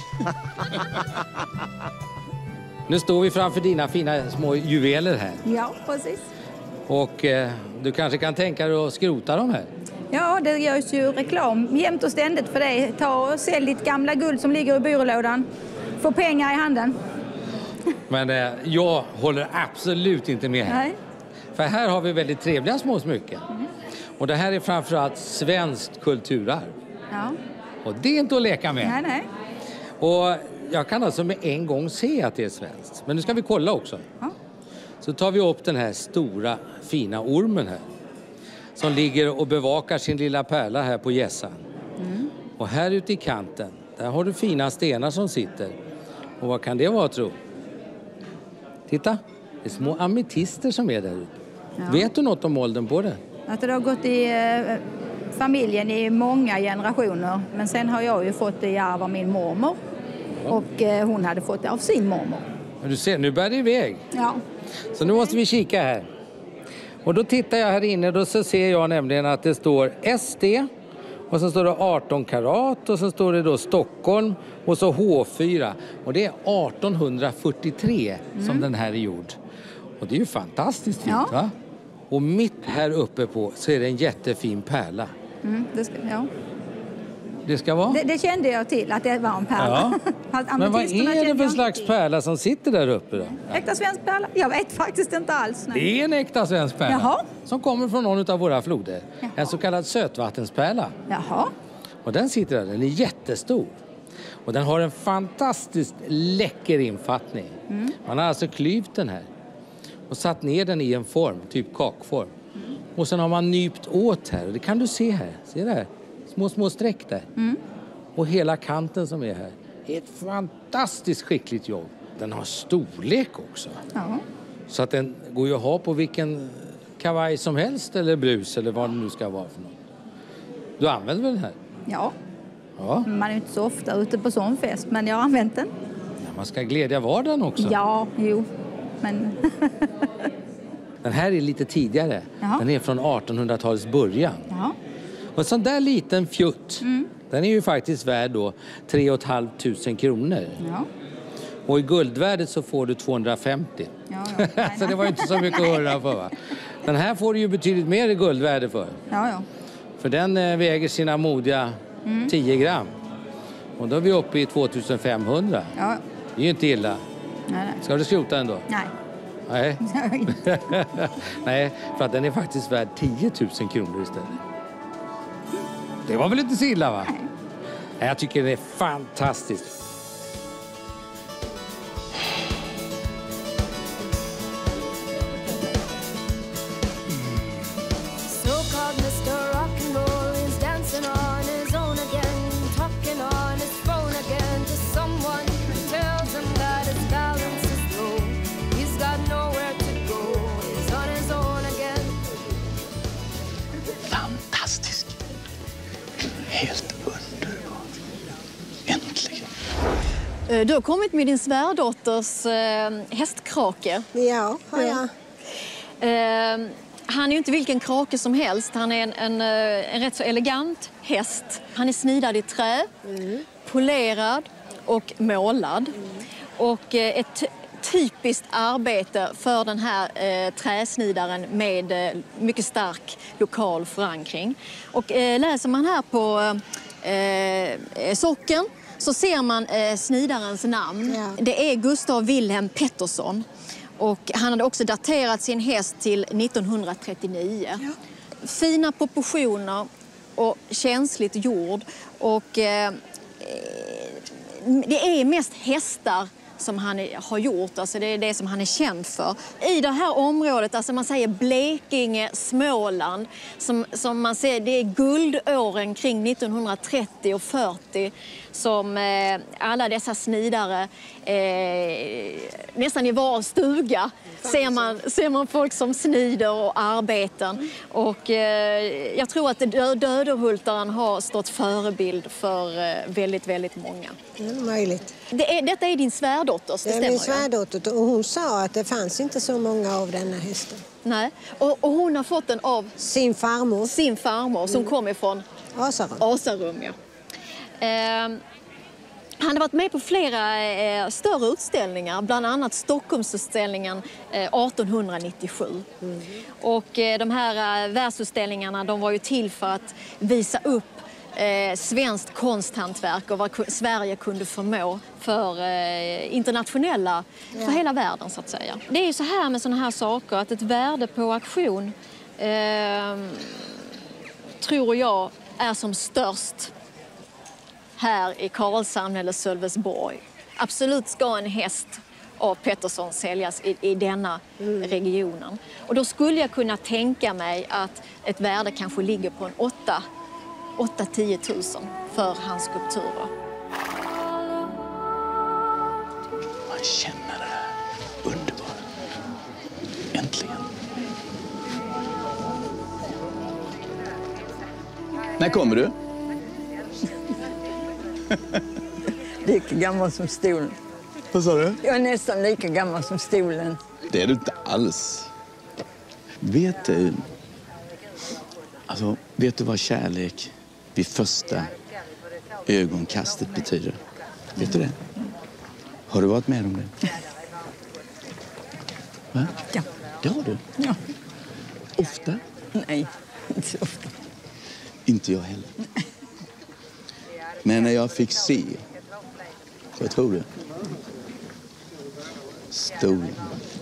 Nu står vi framför dina fina små juveler här. Ja, precis. Och eh, du kanske kan tänka dig att skrota dem här? Ja, det görs ju reklam jämt och ständigt för det. Ta och sälj ditt gamla guld som ligger i byrålådan. Få pengar i handen. Men eh, jag håller absolut inte med här. Nej. För här har vi väldigt trevliga små smycken. Mm. Och det här är framförallt svenskt kulturarv. Ja. Och det är inte att leka med. Nej, nej. Och jag kan alltså med en gång se att det är svenskt. Men nu ska vi kolla också. Ja. Så tar vi upp den här stora fina ormen här. Som ligger och bevakar sin lilla pärla här på gässan. Mm. Och här ute i kanten, där har du fina stenar som sitter. Och vad kan det vara, tro? Titta, det är små ametister som är där ute. Ja. Vet du något om åldern på det? Att det har gått i eh, familjen i många generationer. Men sen har jag ju fått det i arv av min mormor. Ja. Och eh, hon hade fått det av sin mormor. Men du ser, nu bär det iväg. Ja. Så nu måste vi kika här. Och då tittar jag här inne, då så ser jag nämligen att det står S D. Och så står det arton karat och så står det då Stockholm och så H fyra. Och det är arton fyrtiotre mm. som den här är gjord. Och det är ju fantastiskt fint, ja. Va? Och mitt här uppe på så är det en jättefin pärla. Mm, det ska, ja. Det ska vara? Det, det kände jag till, att det var en pärla. Ja. Men vad är det för slags pärla som sitter där uppe då? Äkta svensk pärla? Jag vet faktiskt inte alls. Nej. Det är en äkta svensk pärla. Jaha. Som kommer från någon av våra floder. Jaha. En så kallad sötvattenspärla. Jaha. Och den sitter där, den är jättestor. Och den har en fantastiskt läcker infattning. Mm. Man har alltså klyvt den här. Och satt ner den i en form, typ kakform. Mm. Och sen har man nypt åt här. Och det kan du se här. Se där. Små, små streck där. Mm. Och hela kanten som är här. Det är ett fantastiskt skickligt jobb. Den har storlek också. Ja. Så att den går ju att ha på vilken kavaj som helst. Eller brus eller vad det nu ska vara för något. Du använder väl den här? Ja. Ja. Man är inte så ofta ute på sån fest, men jag har använt den. Ja, man ska glädja vardagen också. Ja, jo. Men... Den här är lite tidigare. Jaha. Den är från artonhundratalets början. Ja. Och en sån där liten fjutt, mm. den är ju faktiskt värd då tre och ett halvt tusen kronor. Ja. Och i guldvärdet så får du tvåhundrafemtio. Ja, ja. Så det var inte så mycket att höra för, va? Den här får du ju betydligt mer i guldvärde för. Ja, ja. För den eh, väger sina modiga mm. tio gram. Och då är vi uppe i tvåtusenfemhundra. Ja. Det är ju inte illa. Nej, nej. Ska du skrota den då? Nej. Nej. Nej, för att den är faktiskt värd tio tusen kronor istället. Det var väl inte så illa, va? Nej. Jag tycker det är fantastiskt. So-called mister Rock'n'Roll is dancing on his own again, talking on his phone again to someone who tells him that his balance is low. He's got nowhere to go, he's on his own again. Fantastisk. Helt underbar. Äntligen. Du har kommit med din svärdotters eh, hästkrake. Ja, har jag. Eh, han är ju inte vilken krake som helst. Han är en, en, en rätt så elegant häst. Han är snidad i trä, mm. polerad och målad. Mm. Och eh, ett typiskt arbete för den här eh, träsnidaren med eh, mycket stark lokal förankring. Och eh, läser man här på eh, socken så ser man eh, snidarens namn. Ja. Det är Gustav Wilhelm Pettersson. Och han hade också daterat sin häst till nittonhundratrettionio. Ja. Fina proportioner och känsligt jord. Och eh, det är mest hästar som han har gjort, alltså det är det som han är känd för. I det här området, alltså man säger Blekinge, Småland, som, som man ser, det är guldåren kring nittonhundratrettio och fyrtio som eh, alla dessa snidare, eh, nästan i var stuga, ser man, ser man folk som snider och arbeten. Och eh, jag tror att dö Döderhultaren har stått förebild för eh, väldigt, väldigt många. Det är möjligt. Det är, detta är din svärdotters, det, det stämmer är min ju. svärdotter och hon sa att det fanns inte så många av denna hästen. Nej, och, och hon har fått den av sin farmor. Sin farmor som mm. kom ifrån Asarum. Asarum, ja. Eh, Han hade varit med på flera eh, större utställningar, bland annat Stockholmsutställningen eh, arton nittiosju. Mm. Och eh, de här eh, världsutställningarna, de var ju till för att visa upp eh, svenskt konsthantverk och vad Sverige kunde förmå för eh, internationella, ja. för hela världen så att säga. Det är ju så här med sådana här saker, att ett värde på auktion eh, tror jag är som störst här i Karlshamn eller Sölvesborg. Absolut ska en häst av Pettersson säljas i, i denna mm. regionen. Och då skulle jag kunna tänka mig att ett värde kanske ligger på en åtta till tio tusen för hans skulpturer. Man känner det här underbart. Äntligen. När kommer du? Lika gammal som stolen. Vad sa du? Jag är nästan lika gammal som stolen. Det är du inte alls. Vet du... Alltså, vet du vad kärlek vid första ögonkastet betyder? Vet du det? Har du varit med om det? Va? Ja. Det har du? Ja. Ofta? Nej, inte så ofta. Inte jag heller. Men när jag fick se, vad tror du? Stolen.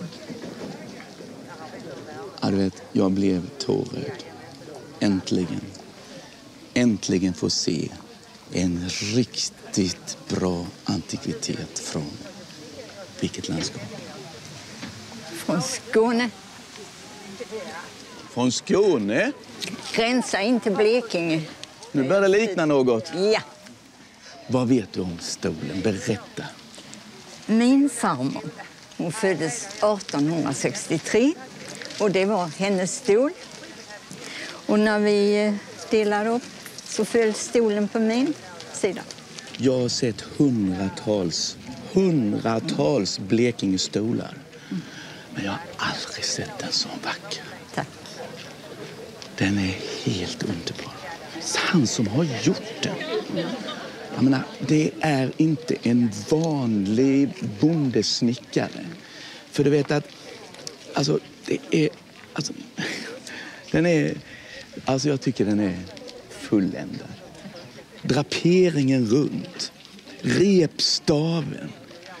Ja, du vet, jag blev tårögd. Äntligen. Äntligen få se en riktigt bra antikvitet från vilket landskap? Från Skåne. Från Skåne? Gränsa in till Blekinge. Nu börjar det likna något. Ja. Vad vet du om stolen? Berätta. Min farmor, hon föddes arton sextiotre och det var hennes stol. Och när vi delade upp så föll stolen på min sida. Jag har sett hundratals, hundratals Blekingestolar. Men jag har aldrig sett en sån vacker. Tack. Den är helt underbar. Han som har gjort den. Jag menar, det är inte en vanlig bondesnickare. För du vet att, alltså, det är, alltså, den är, alltså jag tycker den är fulländad. Draperingen runt, repstaven,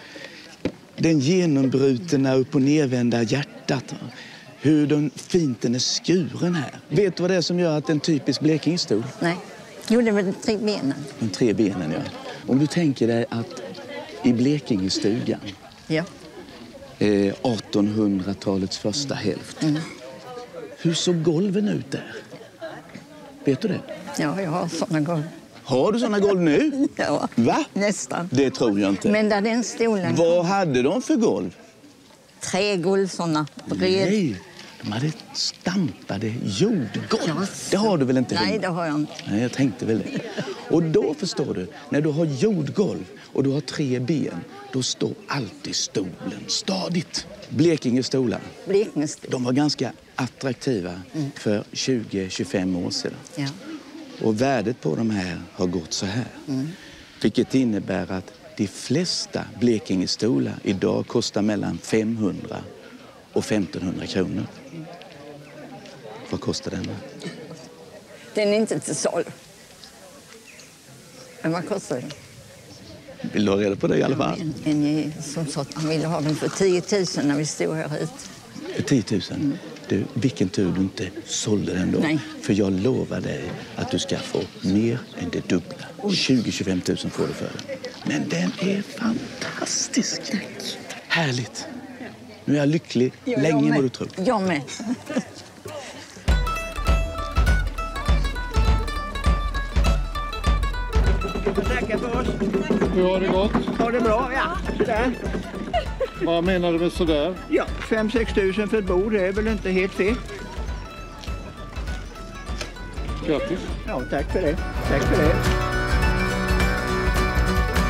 den genombrutna upp- och nedvända hjärtat. Hur den, fint den är skuren här. Vet du vad det är som gör att en typisk Blekingestol? Nej, jo det var de tre benen. De tre benen, ja. Om du tänker dig att i Blekingestugan, ja. eh, artonhundratalets första hälft, mm. hur såg golven ut där? Vet du det? Ja, jag har såna golv. Har du såna golv nu? Ja, va? Nästan. Det tror jag inte. Men där den stolen... Vad hade de för golv? Trägolv såna. Bred. Nej, de hade stampade jordgolv. Det har du väl inte? Nej, hemma? det har jag inte. Nej, jag tänkte väl det. Och då förstår du, när du har jordgolv och du har tre ben, då står alltid stolen stadigt. Blekingestolar. Blekingestolar. De var ganska attraktiva mm. för tjugo till tjugofem år sedan. Ja. Och värdet på de här har gått så här. Mm. Vilket innebär att de flesta Blekingestolar idag kostar mellan femhundra och femtonhundra kronor. Mm. Vad kostar den? Den är inte till salu. Men vad kostar den? Vill du ha reda på det i alla fall? En, en som sa att han ville ha den för tio tusen när vi stod här hit. För tio tusen? Mm. Du, vilken tur du inte sålde den då. Nej. För jag lovar dig att du ska få mer än det dubbla. tjugo till tjugofem tusen får du för den. Men den är fantastisk. Tack. Härligt. Nu är jag lycklig jag länge med. må du tro. Jag med. Tackar för oss. Hur har det gått? Har det bra, ja. Sådär. Vad menar du med sådär? Ja, fem sex tusen för ett bord är väl inte helt fel. Grattis. Ja, tack för det. Tack för det.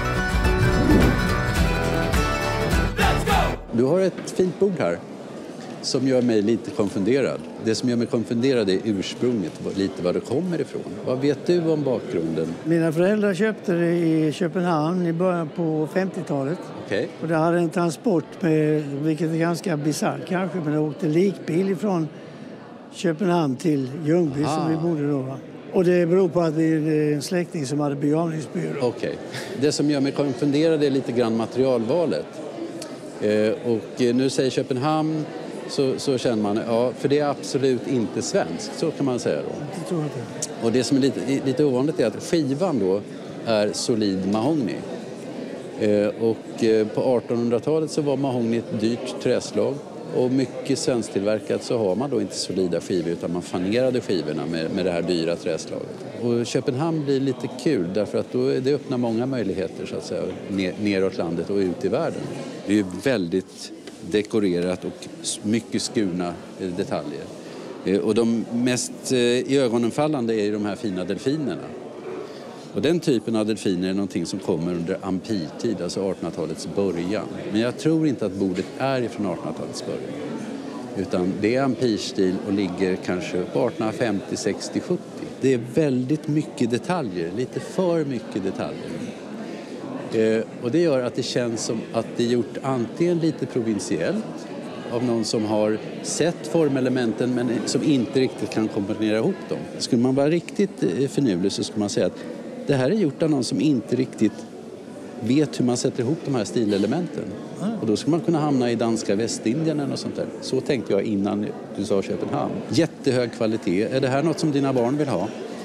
Du har ett fint bord här. som gör mig lite konfunderad. Det som gör mig konfunderad är ursprunget, lite var det kommer ifrån. Vad vet du om bakgrunden? Mina föräldrar köpte det i Köpenhamn i början på femtiotalet. Okay. Och det hade en transport med, vilket är ganska bisarrt kanske, men det åkte likbil ifrån Köpenhamn till Ljungby ah. som vi bodde då. Va? Och det beror på att vi är en släkting som hade begravningsbyrå. Okej. Okay. Det som gör mig konfunderad är lite grann materialvalet. Eh, och nu säger Köpenhamn så, så känner man, ja, för det är absolut inte svenskt, så kan man säga då. Det tror jag inte. Och det som är lite, lite ovanligt är att skivan då är solid mahogny. Eh, och eh, på artonhundratalet så var mahogny ett dyrt träslag. Och mycket svensktillverkat så har man då inte solida skivor utan man fanerade skivorna med, med det här dyra träslaget. Och Köpenhamn blir lite kul därför att då, det öppnar många möjligheter så att säga ner, neråt landet och ut i världen. Det är ju väldigt dekorerat och mycket skurna detaljer. Och de mest iögonenfallande är ju de här fina delfinerna. Och den typen av delfiner är någonting som kommer under ampirtid, alltså artonhundratalets början. Men jag tror inte att bordet är ifrån artonhundratalets början. Utan det är ampirstil och ligger kanske på artonhundrafemtio, sextio, sjuttio. Det är väldigt mycket detaljer, lite för mycket detaljer. Eh, och det gör att det känns som att det är gjort antingen lite provinsiellt av någon som har sett formelementen men som inte riktigt kan kombinera ihop dem. Skulle man vara riktigt finurlig så skulle man säga att det här är gjort av någon som inte riktigt vet hur man sätter ihop de här stilelementen. Och då skulle man kunna hamna i danska Västindien eller något sånt där. Så tänkte jag innan du sa Köpenhamn. Jättehög kvalitet. Är det här något som dina barn vill ha?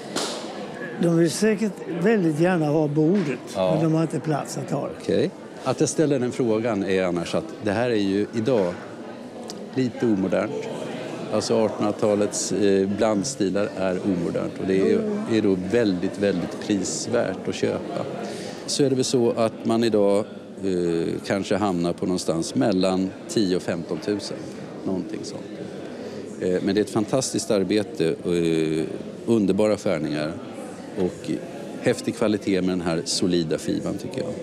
De vill säkert väldigt gärna ha bordet, ja. Men de har inte plats att ta det. Okej. Att jag ställer den frågan är annars att det här är ju idag lite omodernt. Alltså artonhundratalets eh, blandstilar är omodernt och det är, är då väldigt, väldigt prisvärt att köpa. Så är det väl så att man idag eh, kanske hamnar på någonstans mellan tio och femton tusen. Någonting sånt. Eh, men det är ett fantastiskt arbete, eh, underbara skärningar och häftig kvalitet med den här solida skivan tycker jag.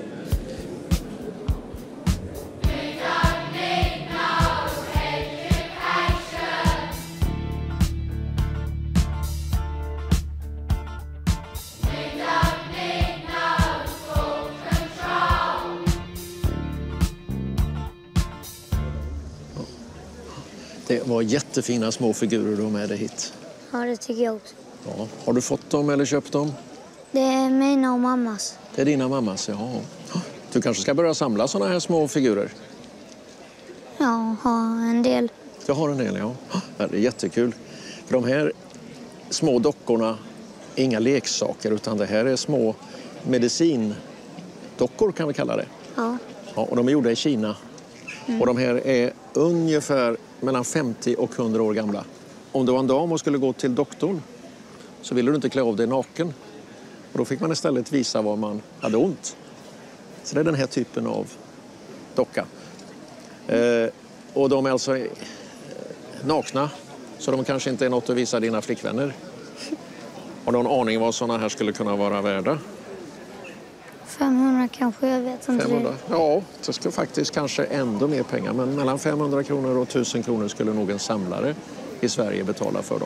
Det var jättefina små figurer du har med dig hit. Ja, det tycker jag också. Ja. Har du fått dem eller köpt dem? Det är mina och mammas. Det är dina mammas, ja. Du kanske ska börja samla såna här små figurer? Ja, har en del. Jag har en del, ja. Det är jättekul. För de här små dockorna är inga leksaker utan det här är små medicindockor kan vi kalla det. Ja. Ja, och de är gjorda i Kina. Mm. Och de här är ungefär mellan femtio och hundra år gamla. Om det var en dam och skulle gå till doktorn så ville du inte klä av dig naken. Och då fick man istället visa var man hade ont. Så det är den här typen av docka. Eh, och de är alltså eh, nakna. Så de kanske inte är något att visa dina flickvänner. Har du någon aning vad sådana här skulle kunna vara värda? femhundra kanske, jag vet inte. femhundra? Ja, det skulle faktiskt kanske ändå mer pengar. Men mellan femhundra kronor och tusen kronor skulle nog en samlare i Sverige betala för dem.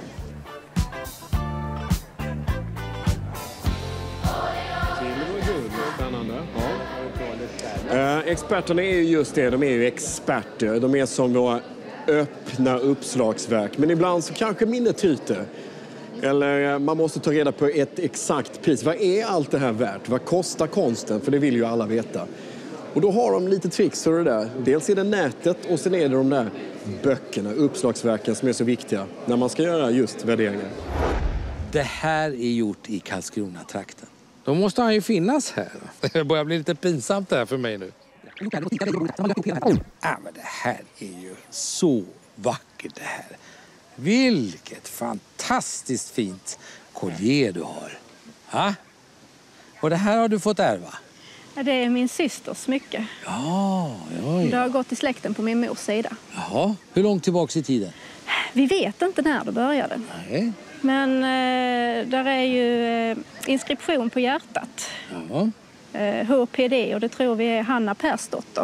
Eh, experterna är ju just det, de är ju experter. De är som då öppna uppslagsverk. Men ibland så kanske minnet tryter. Eller man måste ta reda på ett exakt pris. Vad är allt det här värt? Vad kostar konsten? För det vill ju alla veta. Och då har de lite tricks för det där. Dels är det nätet och sen är det de där böckerna, uppslagsverken som är så viktiga när man ska göra just värderingar. Det här är gjort i Karlskrona-trakten. Då måste han ju finnas här. Det börjar bli lite pinsamt det här för mig nu. Ja, men det här är ju så vackert det här. Vilket fantastiskt fint collier du har. Ha? Och det här har du fått ärva? Ja, det är min systers smycke. Ja, ja, ja. Det har gått i släkten på min mors sida. Jaha, hur långt tillbaka i tiden? Vi vet inte när det började. Nej. Men eh, där är ju eh, inskription på hjärtat. Ja. Eh, H P D och det tror vi är Hanna Persdotter.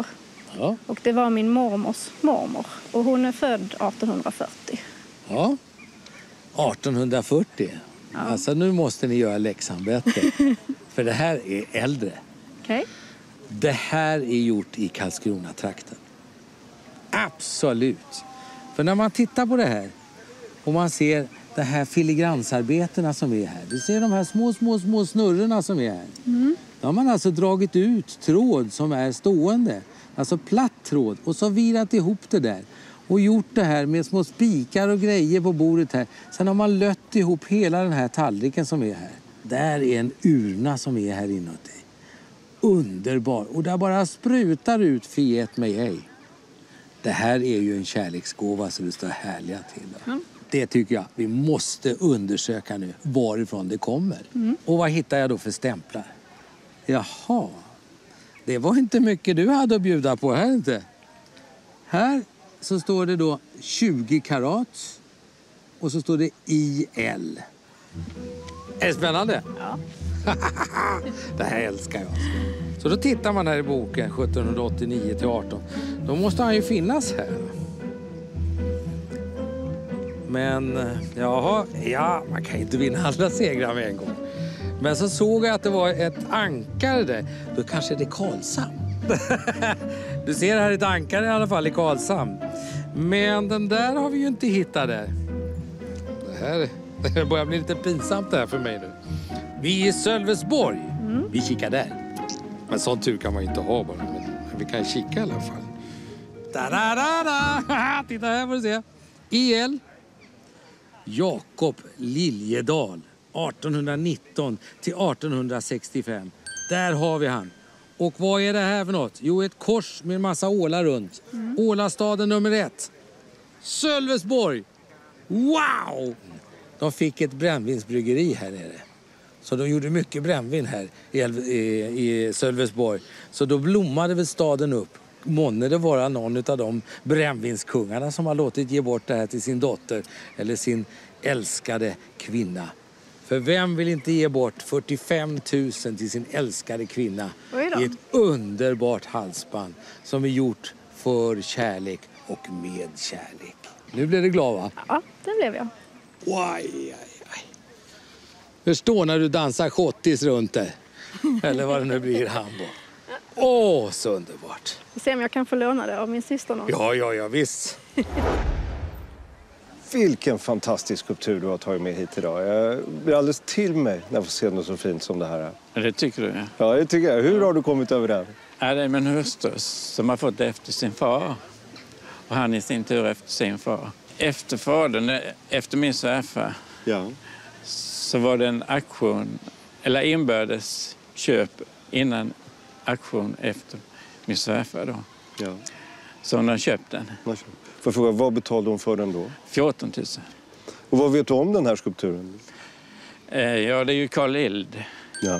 Ja. Och det var min mormors mormor. Och hon är född arton fyrtio. Ja, arton fyrtio. Ja. Alltså nu måste ni göra läxan bättre. För det här är äldre. Okej. Okay. Det här är gjort i Karlskrona-trakten. Absolut. För när man tittar på det här och man ser de här filigransarbetena som är här. Du ser de här små, små, små snurrorna som är här. Mm. Då har man alltså dragit ut tråd som är stående. Alltså platt tråd. Och så virat ihop det där. Och gjort det här med små spikar och grejer på bordet här. Sen har man lött ihop hela den här tallriken som är här. Där är en urna som är här inuti. Underbar. Och där bara sprutar ut frihet mig ej. Det här är ju en kärleksgåva så det står härliga till. Mm. Det tycker jag vi måste undersöka nu varifrån det kommer. Mm. Och vad hittar jag då för stämplar? Jaha, det var inte mycket du hade att bjuda på här inte. Här så står det då tjugo karat och så står det I L. Är det spännande? Ja. Det här älskar jag. Så då tittar man här i boken sjutton åttionio till arton. Då måste han ju finnas här. Men jaha, ja, man kan inte vinna alla segrar med en gång. Men så såg jag att det var ett ankare där. Då kanske det är Karlshamn. Du ser här ett ankare i alla fall i Karlshamn. Men den där har vi ju inte hittat där. Det här det börjar bli lite pinsamt det här för mig nu. Vi är i Sölvesborg. Mm. Vi kikar där. Men sån tur kan man ju inte ha bara. Men vi kan kika i alla fall. Da-da-da-da! Titta här får du se. I L. Jakob Liljedal. arton nitton till arton sextiofem. Där har vi han. Och vad är det här för något? Jo, ett kors med en massa ålar runt. Mm. Ålastaden nummer ett. Sölvesborg. Wow! De fick ett brännvinsbryggeri här nere. Så de gjorde mycket brännvin här i, i, i Sölvesborg. Så då blommade väl staden upp. Månne det vara någon av de brännvinskungarna som har låtit ge bort det här till sin dotter eller sin älskade kvinna. För vem vill inte ge bort fyrtiofem tusen till sin älskade kvinna i ett underbart halsband som är gjort för kärlek och med kärlek. Nu blev det glad, va? Ja, det blev jag. Aj, aj, aj. Förstår när du dansar schottis runt där. Eller vad det nu blir i Hamburg. Åh, så underbart. Vi ser om jag kan få låna det av min syster någon. Ja, ja, ja, visst. Vilken fantastisk skulptur du har tagit med hit idag. Jag blir alldeles till mig när jag får se något så fint som det här. Det tycker du, ja. Ja, det tycker jag. Hur har du kommit över den? Ja, det är min hustru som har fått det efter sin far. Och han i sin tur efter sin far. Efter fadern, efter min svärfar, ja. Så var det en auktion, eller inbördes köp innan auktion efter min svärfar då. Ja. Så hon har köpt den. Får jag fråga, vad betalade hon för den då? fjorton tusen. Och vad vet du om den här skulpturen? Eh, ja, det är ju Carl Ild. Ja.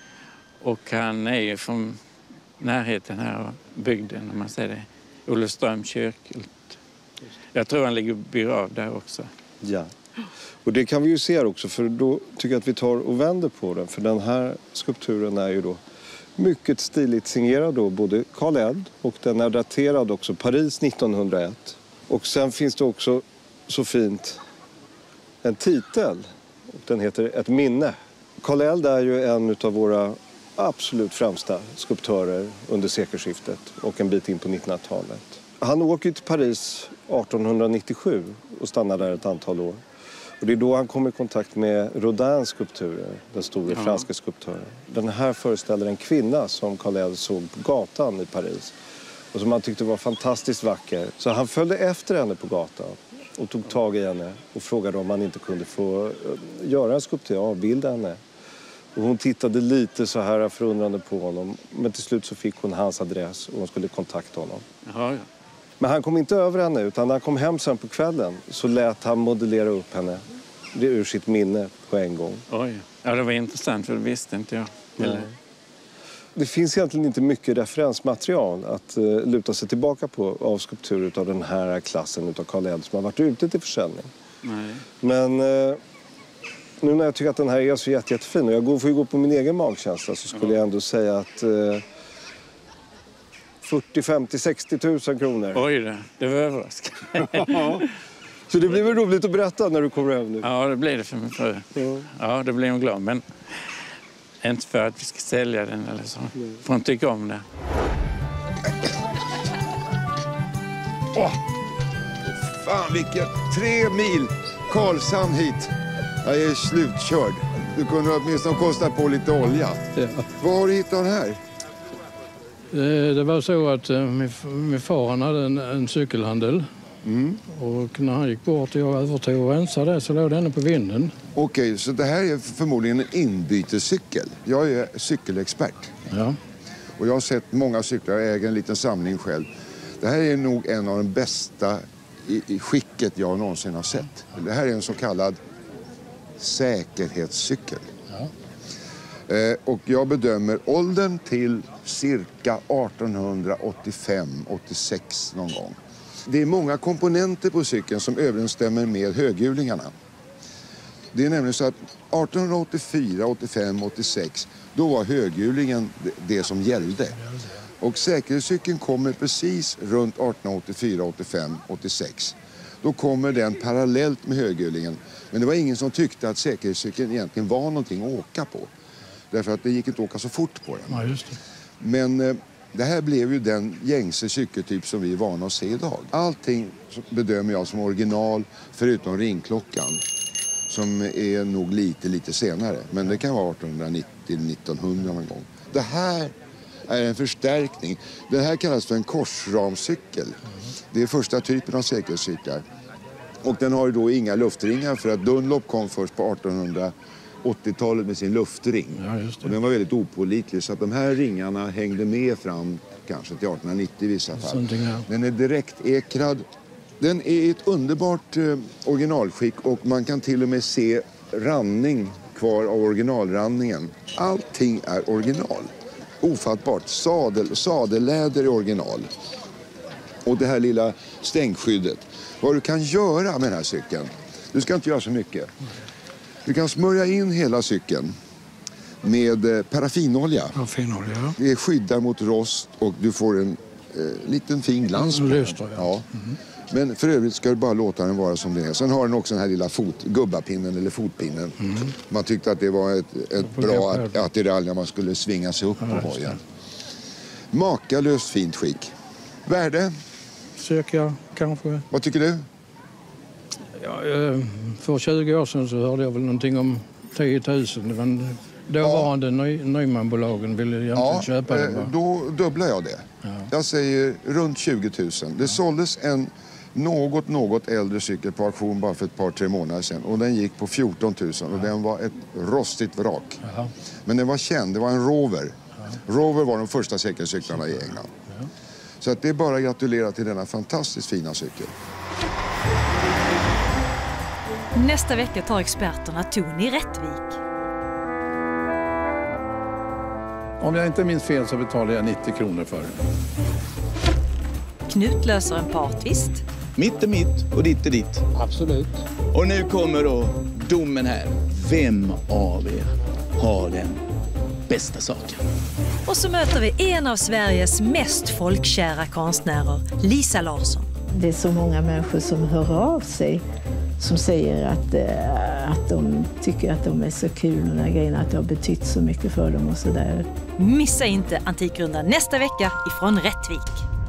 Och han är ju från närheten här av bygden, om man säger det. Olofström kyrkult. Jag tror han ligger begravd där också. Ja. Och det kan vi ju se också, för då tycker jag att vi tar och vänder på den. För den här skulpturen är ju då mycket stiligt signerad då, både Carl Eld och den är daterad också Paris nittonhundraett. Och sen finns det också så fint en titel. Och den heter Ett minne. Carl Eld är ju en av våra absolut främsta skulptörer under sekelskiftet och en bit in på nittonhundratalet. Han åker till Paris arton nittiosju och stannar där ett antal år. Och det är då han kommer i kontakt med Rodins skulpturer, den stora ja. franska skulptören. Den här föreställer en kvinna som Carl Eld såg på gatan i Paris. Och som han tyckte var fantastiskt vacker. Så han följde efter henne på gatan och tog tag i henne och frågade om han inte kunde få göra en skulptur, avbilda henne. Och hon tittade lite så här förundrande på honom. Men till slut så fick hon hans adress och hon skulle kontakta honom. Ja, ja. Men han kom inte över henne, utan när han kom hem sen på kvällen så lät han modellera upp henne. Det ur sitt minne på en gång. Oj, ja, det var intressant för det visste inte jag. Eller? Det finns egentligen inte mycket referensmaterial att uh, luta sig tillbaka på av skulpturer av den här klassen av Carl Eld som har varit ute till försäljning. Nej. Men uh, nu när jag tycker att den här är så jätte, jättefin och jag går, får ju gå på min egen magkänsla så skulle ja. jag ändå säga att uh, fyrtio, femtio, sextio tusen kronor. Oj då, det var överraskande. Så det blir väl roligt att berätta när du kommer hem nu? Ja, det blir det för min fru. Ja, ja det blir hon glad. Men inte för att vi ska sälja den eller så. För hon tycker om det. Åh! Fan, vilket tre mil Karlshamn hit. Jag är slutkörd. Du kunde åtminstone kosta på lite olja. Ja. Vad har du hittat här? Det var så att min, min far han hade en, en cykelhandel. Mm. Och när han gick bort och jag övertog och rensade så låg den på vinden. Okej, så det här är förmodligen en inbytescykel. Jag är cykelexpert. Ja. Och jag har sett många cyklar, jag äger en liten samling själv. Det här är nog en av de bästa i, i skicket jag någonsin har sett. Det här är en så kallad säkerhetscykel. Ja. Eh, och jag bedömer åldern till cirka arton åttiofem åttiosex någon gång. Det är många komponenter på cykeln som överensstämmer med höghjulingarna. Det är nämligen så att arton åttiofyra, åttiofem, åttiosex då var höghjulingen det som gällde. Och säkerhetscykeln kommer precis runt arton åttiofyra, åttiofem, åttiosex. Då kommer den parallellt med höghjulingen. Men det var ingen som tyckte att säkerhetscykeln egentligen var någonting att åka på. Därför att det gick inte att åka så fort på den. Ja, just det. Men eh, det här blev ju den gängse cykeltyp som vi är vana att se idag. Allting bedömer jag som original förutom ringklockan. Som är nog lite, lite senare. Men det kan vara arton nittio, nittonhundra någon gång. Det här är en förstärkning. Det här kallas för en korsramcykel. Det är första typen av säkerhetscyklar. Och den har ju då inga luftringar för att Dunlop kom först på artonhundraåttiotalet med sin luftring. Ja, just det. Och den var väldigt opålitlig så att de här ringarna hängde med fram kanske till arton nittio i vissa fall. Den är direkt ekrad. Den är i ett underbart eh, originalskick och man kan till och med se randning kvar av originalrandningen. Allting är original. Ofattbart. Sadel, sadelläder är original. Och det här lilla stänkskyddet. Vad du kan göra med den här cykeln. Du ska inte göra så mycket. Du kan smörja in hela cykeln med paraffinolja. Paraffinolja, ja. Det skyddar mot rost och du får en eh, liten fin glans på den. Lyster, ja. Ja. Mm. Men för övrigt ska du bara låta den vara som den är. Sen har den också den här lilla fot, gubbapinnen eller fotpinnen. Mm. Man tyckte att det var ett, ett bra attiralj när man skulle svinga sig upp på hojen. Makalöst fint skick. Värde? Cirka kanske. Vad tycker du? Ja, för tjugo år sedan så hörde jag väl någonting om tio tusen. Men dåvarande ja. ny, Nymanbolagen ville egentligen ja, köpa det. Ja, då dubblar jag det. Ja. Jag säger runt tjugo tusen. Det såldes en något, något äldre cykel på auktion bara för ett par, tre månader sedan. Och den gick på fjorton tusen och den var ett rostigt vrak. Ja. Men den var känd, det var en Rover. Ja. Rover var de första säkerhetscyklarna i England. Ja. Så att det är bara att gratulera till denna fantastiskt fina cykel. Nästa vecka tar experterna ton i Rättvik. Om jag inte minns fel så betalar jag nittio kronor för det. Knut löser en partvist. Mitt är mitt och ditt är ditt. Absolut. Och nu kommer då domen här. Vem av er har den bästa saken? Och så möter vi en av Sveriges mest folkkära konstnärer, Lisa Larsson. Det är så många människor som hör av sig som säger att, äh, att de tycker att de är så kul och den här grejen, att det har betytt så mycket för dem och så där. Missa inte Antikrundan nästa vecka ifrån Rättvik.